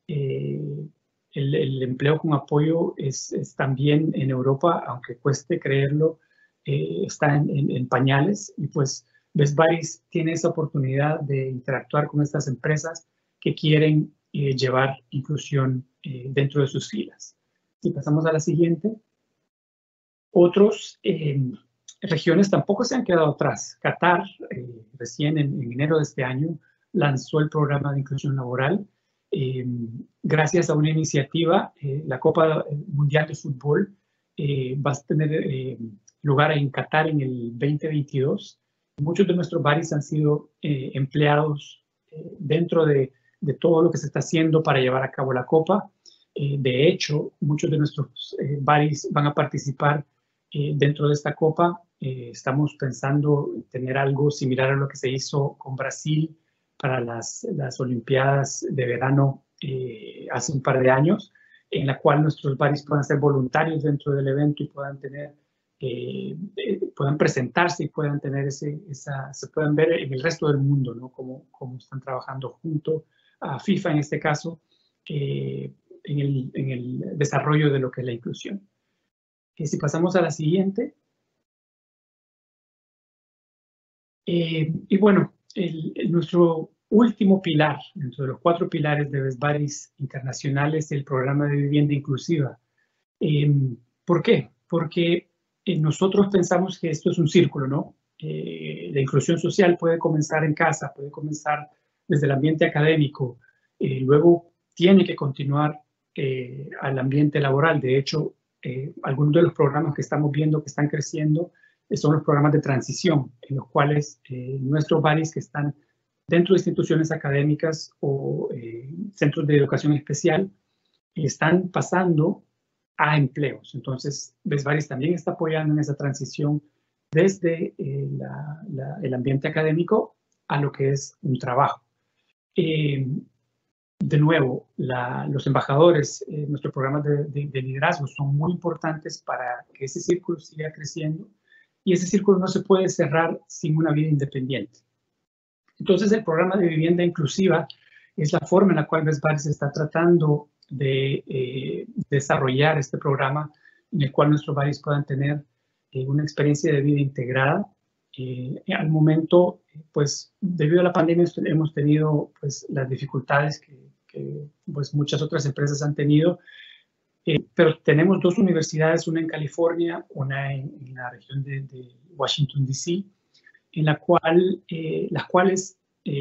El empleo con apoyo es también en Europa, aunque cueste creerlo, está en pañales, y pues Best Buddies tiene esa oportunidad de interactuar con estas empresas que quieren llevar inclusión dentro de sus filas. Si pasamos a la siguiente. Otras regiones tampoco se han quedado atrás. Qatar, recién en enero de este año, lanzó el programa de inclusión laboral. Gracias a una iniciativa, la Copa Mundial de Fútbol va a tener lugar en Qatar en el 2022. Muchos de nuestros baris han sido empleados dentro de todo lo que se está haciendo para llevar a cabo la Copa. De hecho, muchos de nuestros baris van a participar dentro de esta Copa. Estamos pensando en tener algo similar a lo que se hizo con Brasil para las Olimpiadas de verano hace un par de años, en la cual nuestros baris puedan ser voluntarios dentro del evento y puedan tener, puedan presentarse y puedan tener se puedan ver en el resto del mundo, ¿no? Cómo están trabajando junto a FIFA en este caso, en el desarrollo de lo que es la inclusión. Si pasamos a la siguiente. Y bueno, nuestro último pilar, dentro de los 4 pilares de Best Buddies Internacional, es el programa de vivienda inclusiva. ¿Por qué? Porque nosotros pensamos que esto es un círculo, ¿no? La inclusión social puede comenzar en casa, puede comenzar desde el ambiente académico, luego tiene que continuar al ambiente laboral. De hecho, algunos de los programas que estamos viendo que están creciendo son los programas de transición, en los cuales nuestros baris que están dentro de instituciones académicas o centros de educación especial están pasando a empleos. Entonces, Best Buddies también está apoyando en esa transición desde el ambiente académico a lo que es un trabajo. De nuevo, los embajadores, nuestros programas de liderazgo son muy importantes para que ese círculo siga creciendo, y ese círculo no se puede cerrar sin una vida independiente. Entonces, el programa de vivienda inclusiva es la forma en la cual Best Buddies está tratando de desarrollar este programa en el cual nuestros baris puedan tener una experiencia de vida integrada. Al momento, pues, debido a la pandemia hemos tenido pues, las dificultades que pues, muchas otras empresas han tenido, pero tenemos 2 universidades, una en California, una en la región de Washington, D.C., en las cuales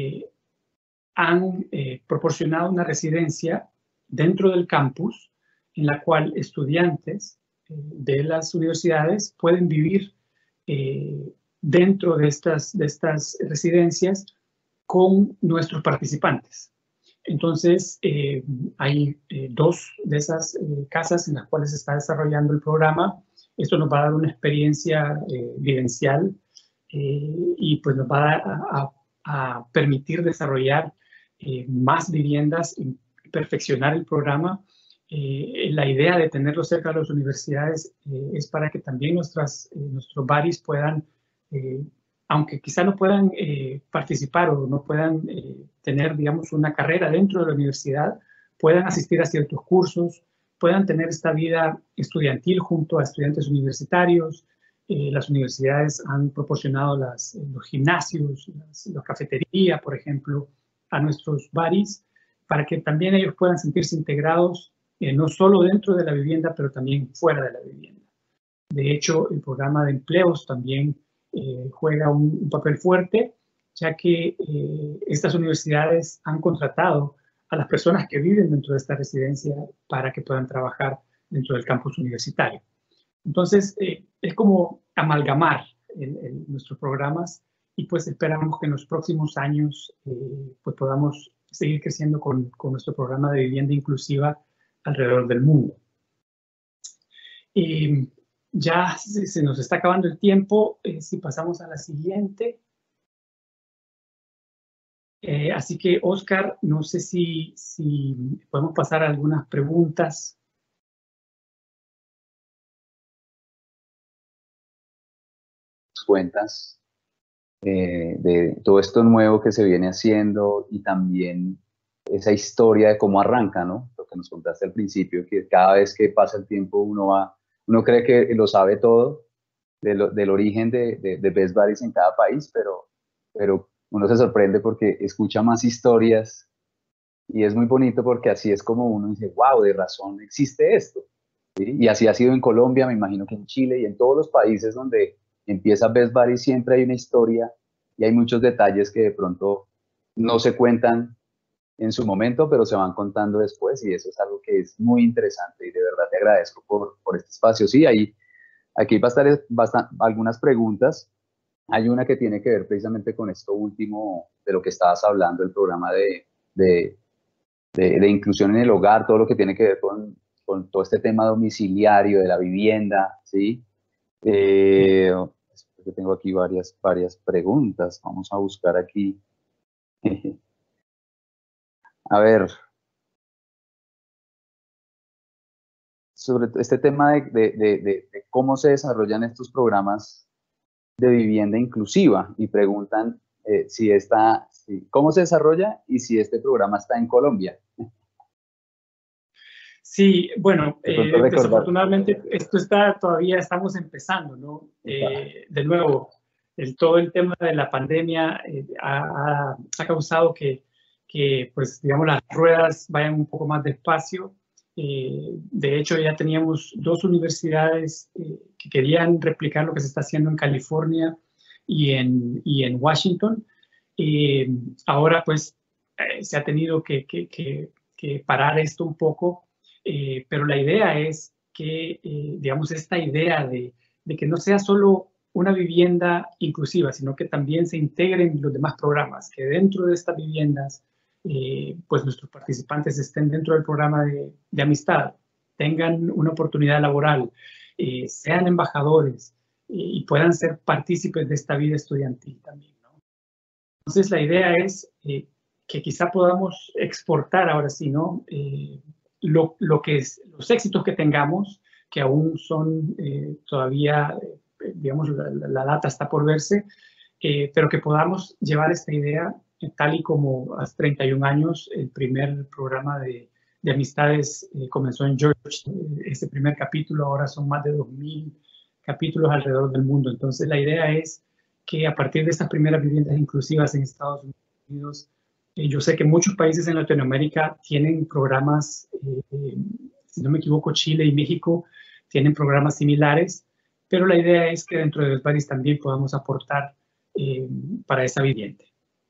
han proporcionado una residencia dentro del campus, en la cual estudiantes de las universidades pueden vivir dentro de estas residencias con nuestros participantes. Entonces, hay 2 de esas casas en las cuales se está desarrollando el programa. Esto nos va a dar una experiencia vivencial y pues nos va a permitir desarrollar más viviendas y perfeccionar el programa. La idea de tenerlo cerca de las universidades es para que también nuestros buddies puedan, aunque quizá no puedan participar o no puedan tener, digamos, una carrera dentro de la universidad, puedan asistir a ciertos cursos, puedan tener esta vida estudiantil junto a estudiantes universitarios. Las universidades han proporcionado los gimnasios, las cafeterías, por ejemplo, a nuestros buddies, para que también ellos puedan sentirse integrados, no solo dentro de la vivienda, pero también fuera de la vivienda. De hecho, el programa de empleos también juega un papel fuerte, ya que estas universidades han contratado a las personas que viven dentro de esta residencia para que puedan trabajar dentro del campus universitario. Entonces, es como amalgamar nuestros programas y pues esperamos que en los próximos años pues podamos seguir creciendo con nuestro programa de vivienda inclusiva alrededor del mundo. Ya se nos está acabando el tiempo, si pasamos a la siguiente. Así que, Oscar, no sé si podemos pasar a algunas preguntas. Cuentas de todo esto nuevo que se viene haciendo y también esa historia de cómo arranca, ¿no? Lo que nos contaste al principio, que cada vez que pasa el tiempo uno cree que lo sabe todo del origen de Best Buddies en cada país, pero uno se sorprende porque escucha más historias y es muy bonito porque así es como uno dice, wow, de razón existe esto. ¿Sí? Y así ha sido en Colombia, me imagino que en Chile y en todos los países donde empieza Best Buddies siempre hay una historia y hay muchos detalles que de pronto no se cuentan en su momento, pero se van contando después y eso es algo que es muy interesante y de verdad te agradezco por este espacio. Sí, aquí va a estar algunas preguntas. Hay una que tiene que ver precisamente con esto último de lo que estabas hablando, el programa de inclusión en el hogar, todo lo que tiene que ver con todo este tema domiciliario de la vivienda, ¿sí? Yo tengo aquí varias preguntas. Vamos a buscar aquí. A ver. Sobre este tema de cómo se desarrollan estos programas de vivienda inclusiva y preguntan cómo se desarrolla y si este programa está en Colombia. Sí, bueno, desafortunadamente esto todavía estamos empezando, ¿no? De nuevo, todo el tema de la pandemia ha causado que, pues, digamos, las ruedas vayan un poco más despacio. De hecho, ya teníamos 2 universidades que querían replicar lo que se está haciendo en California y en Washington. Ahora, pues, se ha tenido que parar esto un poco. Pero la idea es que, digamos, esta idea de que no sea solo una vivienda inclusiva, sino que también se integren los demás programas, que dentro de estas viviendas, pues nuestros participantes estén dentro del programa de amistad, tengan una oportunidad laboral, sean embajadores y puedan ser partícipes de esta vida estudiantil también, ¿no? Entonces, la idea es que quizá podamos exportar ahora sí, ¿no? Lo que es los éxitos que tengamos, que aún son todavía, digamos, la data está por verse, pero que podamos llevar esta idea, tal y como hace 31 años el primer programa de amistades comenzó en Georgetown. Este primer capítulo, ahora son más de 2.000 capítulos alrededor del mundo. Entonces, la idea es que a partir de estas primeras viviendas inclusivas en Estados Unidos, yo sé que muchos países en Latinoamérica tienen programas, si no me equivoco, Chile y México tienen programas similares, pero la idea es que dentro de los países también podamos aportar para esa viviente.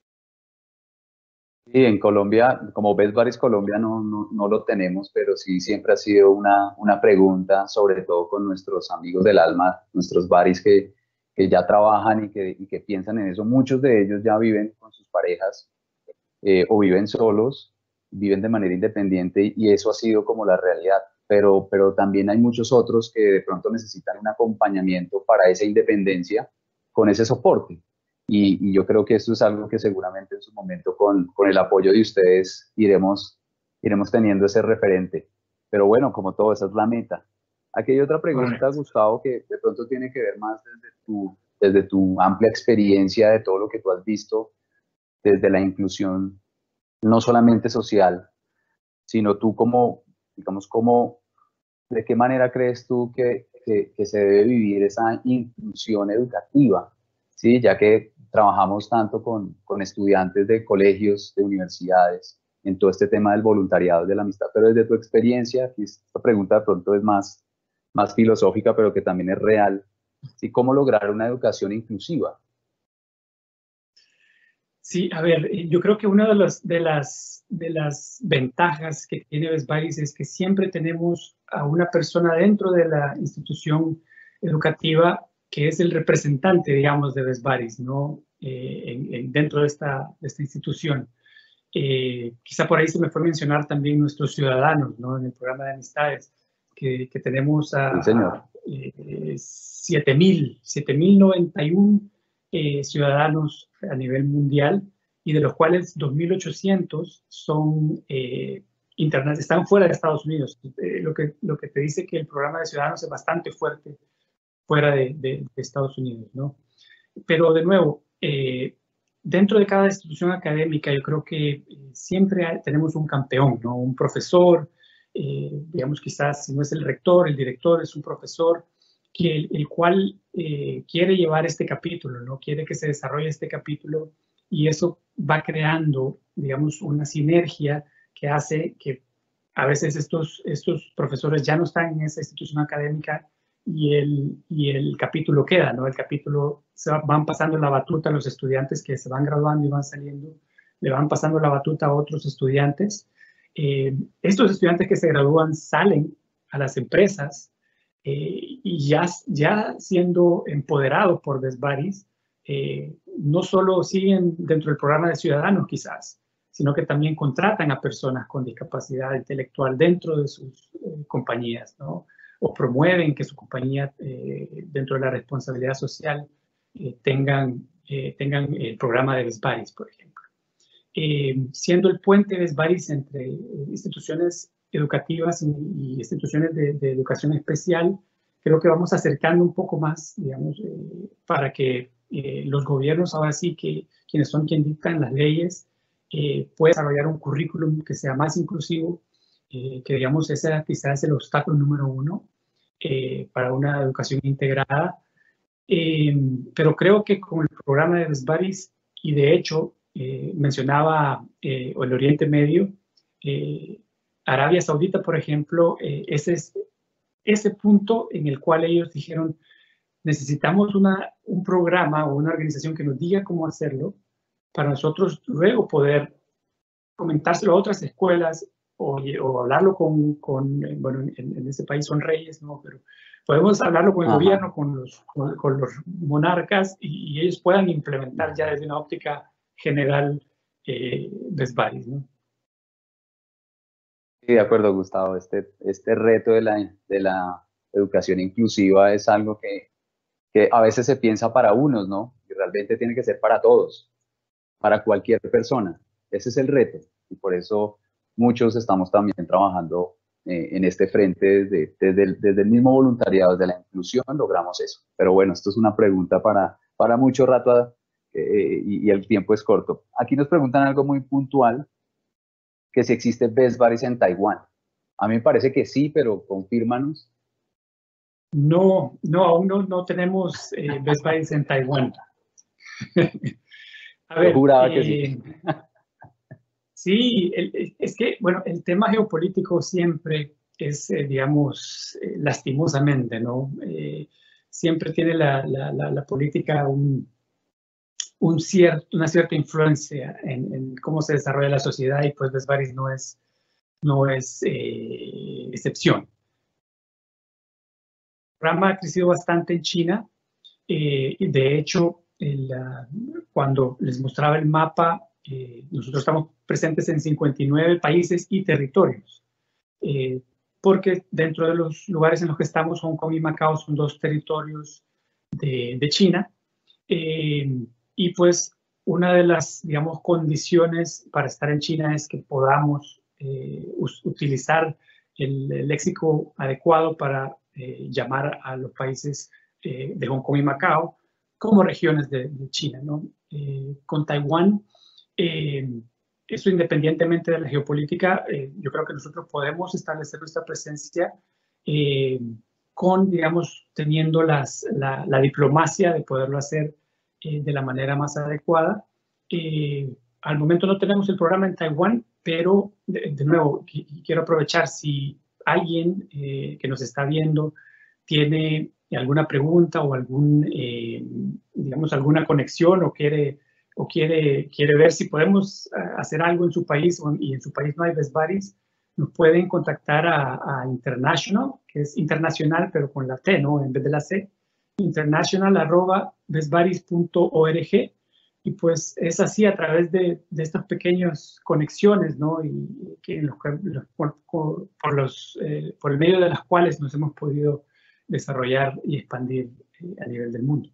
Sí, en Colombia, como ves, Baris Colombia no lo tenemos, pero sí siempre ha sido una pregunta, sobre todo con nuestros amigos del alma, nuestros baris que ya trabajan y que piensan en eso. Muchos de ellos ya viven con sus parejas o viven solos, viven de manera independiente y eso ha sido como la realidad. Pero también hay muchos otros que de pronto necesitan un acompañamiento para esa independencia con ese soporte. Y yo creo que esto es algo que seguramente en su momento con el apoyo de ustedes iremos teniendo ese referente. Pero bueno, como todo, esa es la meta. Aquí hay otra pregunta, Correcto. Gustavo, que de pronto tiene que ver más desde tu amplia experiencia de todo lo que tú has visto, desde la inclusión, no solamente social, sino tú como, digamos, ¿de qué manera crees tú que se debe vivir esa inclusión educativa? ¿Sí? Ya que trabajamos tanto con estudiantes de colegios, de universidades, en todo este tema del voluntariado, de la amistad, pero desde tu experiencia, y esta pregunta de pronto es más filosófica, pero que también es real, ¿sí? ¿Cómo lograr una educación inclusiva? Sí, a ver, yo creo que una de las ventajas que tiene Best Buddies es que siempre tenemos a una persona dentro de la institución educativa que es el representante, digamos, de Best Buddies, ¿no? Dentro de esta institución. Quizá por ahí se me fue a mencionar también nuestros ciudadanos, ¿no? En el programa de amistades, que tenemos Sí, señor. 7.091 ciudadanos a nivel mundial y de los cuales 2.800 son están fuera de Estados Unidos. Lo que te dice que el programa de ciudadanos es bastante fuerte fuera de Estados Unidos, ¿no? Pero de nuevo, dentro de cada institución académica yo creo que siempre tenemos un campeón, ¿no? Un profesor, digamos quizás si no es el rector, el director es un profesor el cual quiere llevar este capítulo, ¿no? Quiere que se desarrolle este capítulo y eso va creando, digamos, una sinergia que hace que a veces estos profesores ya no están en esa institución académica y el capítulo queda, ¿no? El capítulo van pasando la batuta a los estudiantes que se van graduando y van saliendo, le van pasando la batuta a otros estudiantes. Estos estudiantes que se gradúan salen a las empresas y ya siendo empoderados por Best Buddies, no solo siguen dentro del programa de ciudadanos quizás, sino que también contratan a personas con discapacidad intelectual dentro de sus compañías, ¿no? O promueven que su compañía, dentro de la responsabilidad social, tengan el programa de Best Buddies, por ejemplo. Siendo el puente de Best Buddies entre instituciones educativas y instituciones de educación especial, creo que vamos acercando un poco más, digamos, para que los gobiernos, ahora sí que quienes son quienes dictan las leyes, puedan desarrollar un currículum que sea más inclusivo, que digamos ese quizás es el obstáculo número uno para una educación integrada. Pero creo que con el programa de Best Buddies, y de hecho mencionaba el Oriente Medio, Arabia Saudita, por ejemplo, ese es ese punto en el cual ellos dijeron, necesitamos un programa o una organización que nos diga cómo hacerlo para nosotros luego poder comentárselo a otras escuelas o hablarlo bueno, en ese país son reyes, ¿no? Pero podemos hablarlo con el Ajá. gobierno, con los monarcas y ellos puedan implementar ya desde una óptica general Best Buddies, ¿no? Sí, de acuerdo, Gustavo. Este reto de la educación inclusiva es algo que a veces se piensa para unos, ¿no? Y realmente tiene que ser para todos, para cualquier persona. Ese es el reto. Y por eso muchos estamos también trabajando en este frente desde el mismo voluntariado, desde la inclusión, logramos eso. Pero bueno, esto es una pregunta para mucho rato y el tiempo es corto. Aquí nos preguntan algo muy puntual, que si existe Best Buddies en Taiwán. A mí me parece que sí, pero confírmanos. No, aún no tenemos Best Buddies en Taiwán. A Yo ver, juraba que sí. sí, es que, bueno, el tema geopolítico siempre es, digamos, lastimosamente, ¿no? Siempre tiene la política una cierta influencia en cómo se desarrolla la sociedad, y pues Best Buddies no es excepción. El programa ha crecido bastante en China, y de hecho, cuando les mostraba el mapa, nosotros estamos presentes en 59 países y territorios, porque dentro de los lugares en los que estamos, Hong Kong y Macao son dos territorios de China, y pues una de las, digamos, condiciones para estar en China es que podamos utilizar el léxico adecuado para llamar a los países de Hong Kong y Macao como regiones de China, ¿no? Con Taiwán, eso independientemente de la geopolítica, yo creo que nosotros podemos establecer nuestra presencia digamos, teniendo la diplomacia de poderlo hacer de la manera más adecuada. Al momento no tenemos el programa en Taiwán, pero de nuevo, quiero aprovechar si alguien que nos está viendo tiene alguna pregunta o digamos, alguna conexión, o quiere ver si podemos hacer algo en su país, y en su país no hay Best Buddies, nos pueden contactar a International, que es internacional, pero con la T, ¿no? En vez de la C, international@bestbuddies.org, y pues es así a través de estas pequeñas conexiones, ¿no? Y que por el medio de las cuales nos hemos podido desarrollar y expandir a nivel del mundo.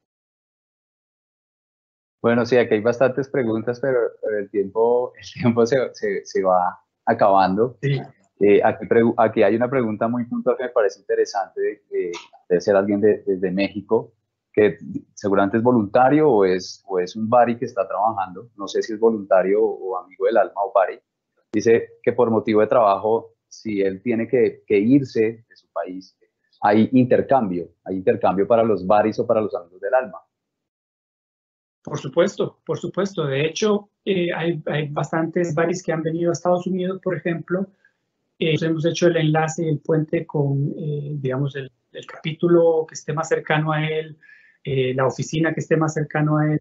Bueno, sí, aquí hay bastantes preguntas, pero el tiempo se va acabando. Sí. Aquí hay una pregunta muy puntual que me parece interesante, debe ser alguien desde México, que seguramente es voluntario o es un buddy que está trabajando, no sé si es voluntario o amigo del alma o buddy. Dice que por motivo de trabajo, si él tiene que irse de su país, hay intercambio para los buddies o para los amigos del alma. Por supuesto, por supuesto. De hecho, hay bastantes buddies que han venido a Estados Unidos, por ejemplo. Hemos hecho el enlace y el puente con, digamos, el capítulo que esté más cercano a él, la oficina que esté más cercano a él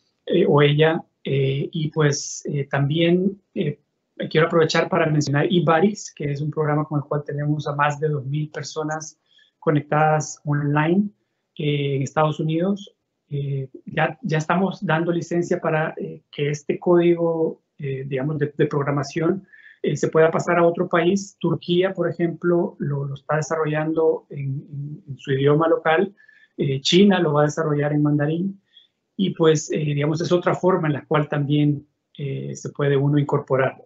o ella. Y pues también quiero aprovechar para mencionar eBuddies, que es un programa con el cual tenemos a más de 2,000 personas conectadas online en Estados Unidos. Ya estamos dando licencia para que este código, digamos, de programación se pueda pasar a otro país. Turquía, por ejemplo, lo está desarrollando en su idioma local. China lo va a desarrollar en mandarín. Y pues, digamos, es otra forma en la cual también se puede uno incorporar.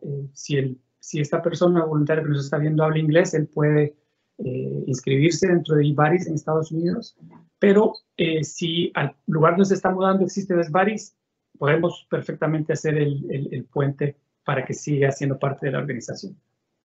Si esta persona voluntaria que nos está viendo habla inglés, él puede inscribirse dentro de eBuddies en Estados Unidos. Pero si al lugar donde se está mudando existe Best Buddies, podemos perfectamente hacer el puente para que siga siendo parte de la organización.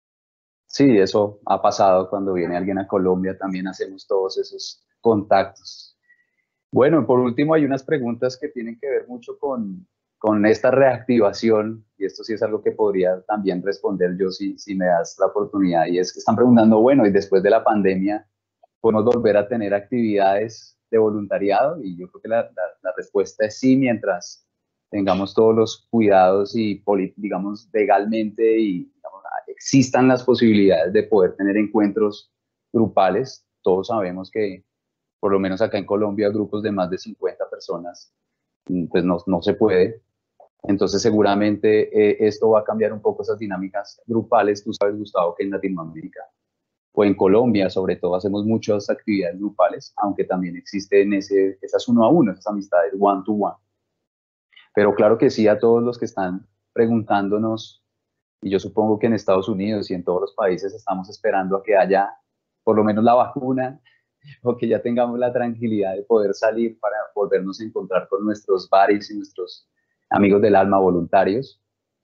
Sí, eso ha pasado cuando viene alguien a Colombia, también hacemos todos esos contactos. Bueno, por último hay unas preguntas que tienen que ver mucho con esta reactivación, y esto sí es algo que podría también responder yo si me das la oportunidad, y es que están preguntando, bueno, y después de la pandemia, ¿podemos volver a tener actividades de voluntariado? Y yo creo que la respuesta es sí, mientras tengamos todos los cuidados y, digamos, legalmente y digamos, existan las posibilidades de poder tener encuentros grupales. Todos sabemos que, por lo menos acá en Colombia, grupos de más de 50 personas, pues no se puede. Entonces, seguramente esto va a cambiar un poco esas dinámicas grupales. Tú sabes, Gustavo, que en Latinoamérica o en Colombia, sobre todo, hacemos muchas actividades grupales, aunque también existen esas uno a uno, esas amistades one to one. Pero claro que sí, a todos los que están preguntándonos, y yo supongo que en Estados Unidos y en todos los países estamos esperando a que haya por lo menos la vacuna, o que ya tengamos la tranquilidad de poder salir para volvernos a encontrar con nuestros buddies y nuestros amigos del alma voluntarios.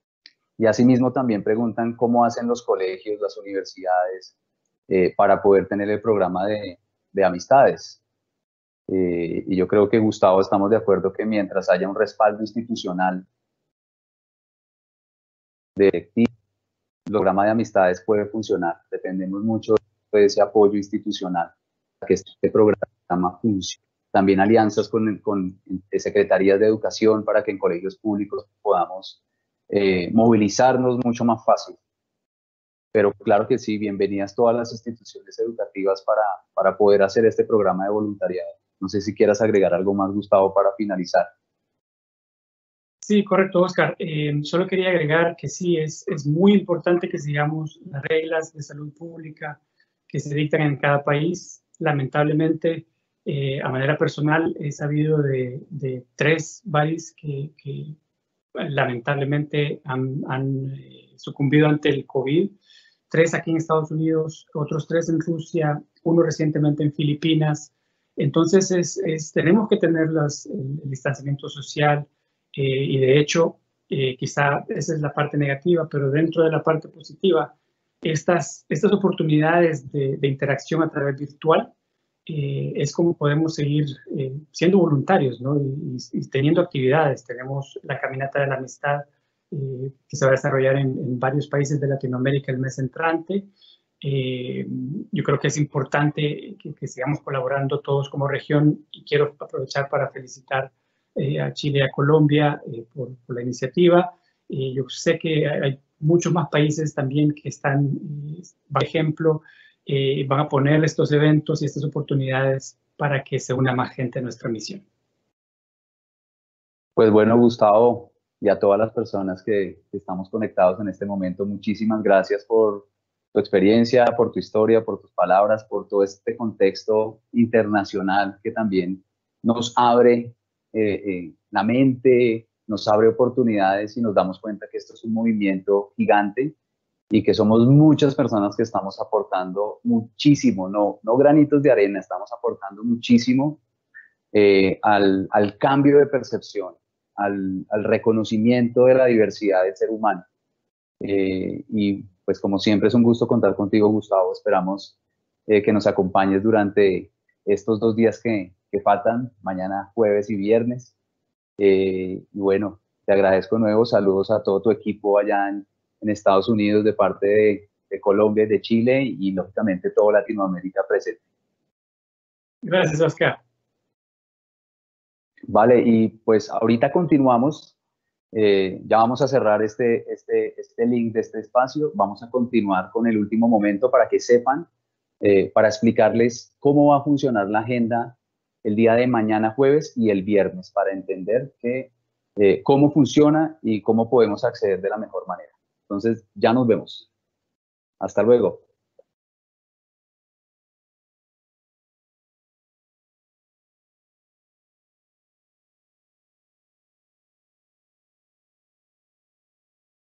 Y asimismo también preguntan cómo hacen los colegios, las universidades, para poder tener el programa de amistades. Y yo creo que, Gustavo, estamos de acuerdo que mientras haya un respaldo institucional el programa de amistades puede funcionar. Dependemos mucho de ese apoyo institucional para que este programa funcione. también alianzas con secretarías de educación para que en colegios públicos podamos movilizarnos mucho más fácil. Pero claro que sí, bienvenidas todas las instituciones educativas para poder hacer este programa de voluntariado. No sé si quieras agregar algo más, Gustavo, para finalizar. Sí, correcto, Oscar. Solo quería agregar que sí, es muy importante que sigamos las reglas de salud pública que se dictan en cada país. Lamentablemente, a manera personal, he sabido de 3 baris que lamentablemente han sucumbido ante el COVID. 3 aquí en Estados Unidos, otros 3 en Rusia, 1 recientemente en Filipinas. Entonces, tenemos que tener el distanciamiento social y de hecho, quizá esa es la parte negativa, pero dentro de la parte positiva, estas oportunidades de interacción a través virtual es como podemos seguir siendo voluntarios, ¿no? Y teniendo actividades. Tenemos la Caminata de la Amistad, que se va a desarrollar en varios países de Latinoamérica el mes entrante. Yo creo que es importante que sigamos colaborando todos como región y quiero aprovechar para felicitar a Chile y a Colombia por la iniciativa. Yo sé que hay muchos más países también que están, por ejemplo, van a poner estos eventos y estas oportunidades para que se una más gente a nuestra misión. Pues bueno, Gustavo, y a todas las personas que estamos conectados en este momento, muchísimas gracias por tu experiencia, por tu historia, por tus palabras, por todo este contexto internacional que también nos abre la mente, nos abre oportunidades y nos damos cuenta que esto es un movimiento gigante y que somos muchas personas que estamos aportando muchísimo, no granitos de arena, estamos aportando muchísimo al cambio de percepción, al reconocimiento de la diversidad del ser humano. Y pues como siempre es un gusto contar contigo, Gustavo. Esperamos que nos acompañes durante estos 2 días que faltan, mañana jueves y viernes. Y bueno, te agradezco de nuevo. Saludos a todo tu equipo allá en Estados Unidos de parte de Colombia, de Chile y lógicamente toda Latinoamérica presente. Gracias, Oscar. Vale, y pues ahorita continuamos. Ya vamos a cerrar este link de este espacio. Vamos a continuar con el último momento para que sepan, para explicarles cómo va a funcionar la agenda el día de mañana jueves y el viernes, para entender cómo funciona y cómo podemos acceder de la mejor manera. Entonces, ya nos vemos. Hasta luego.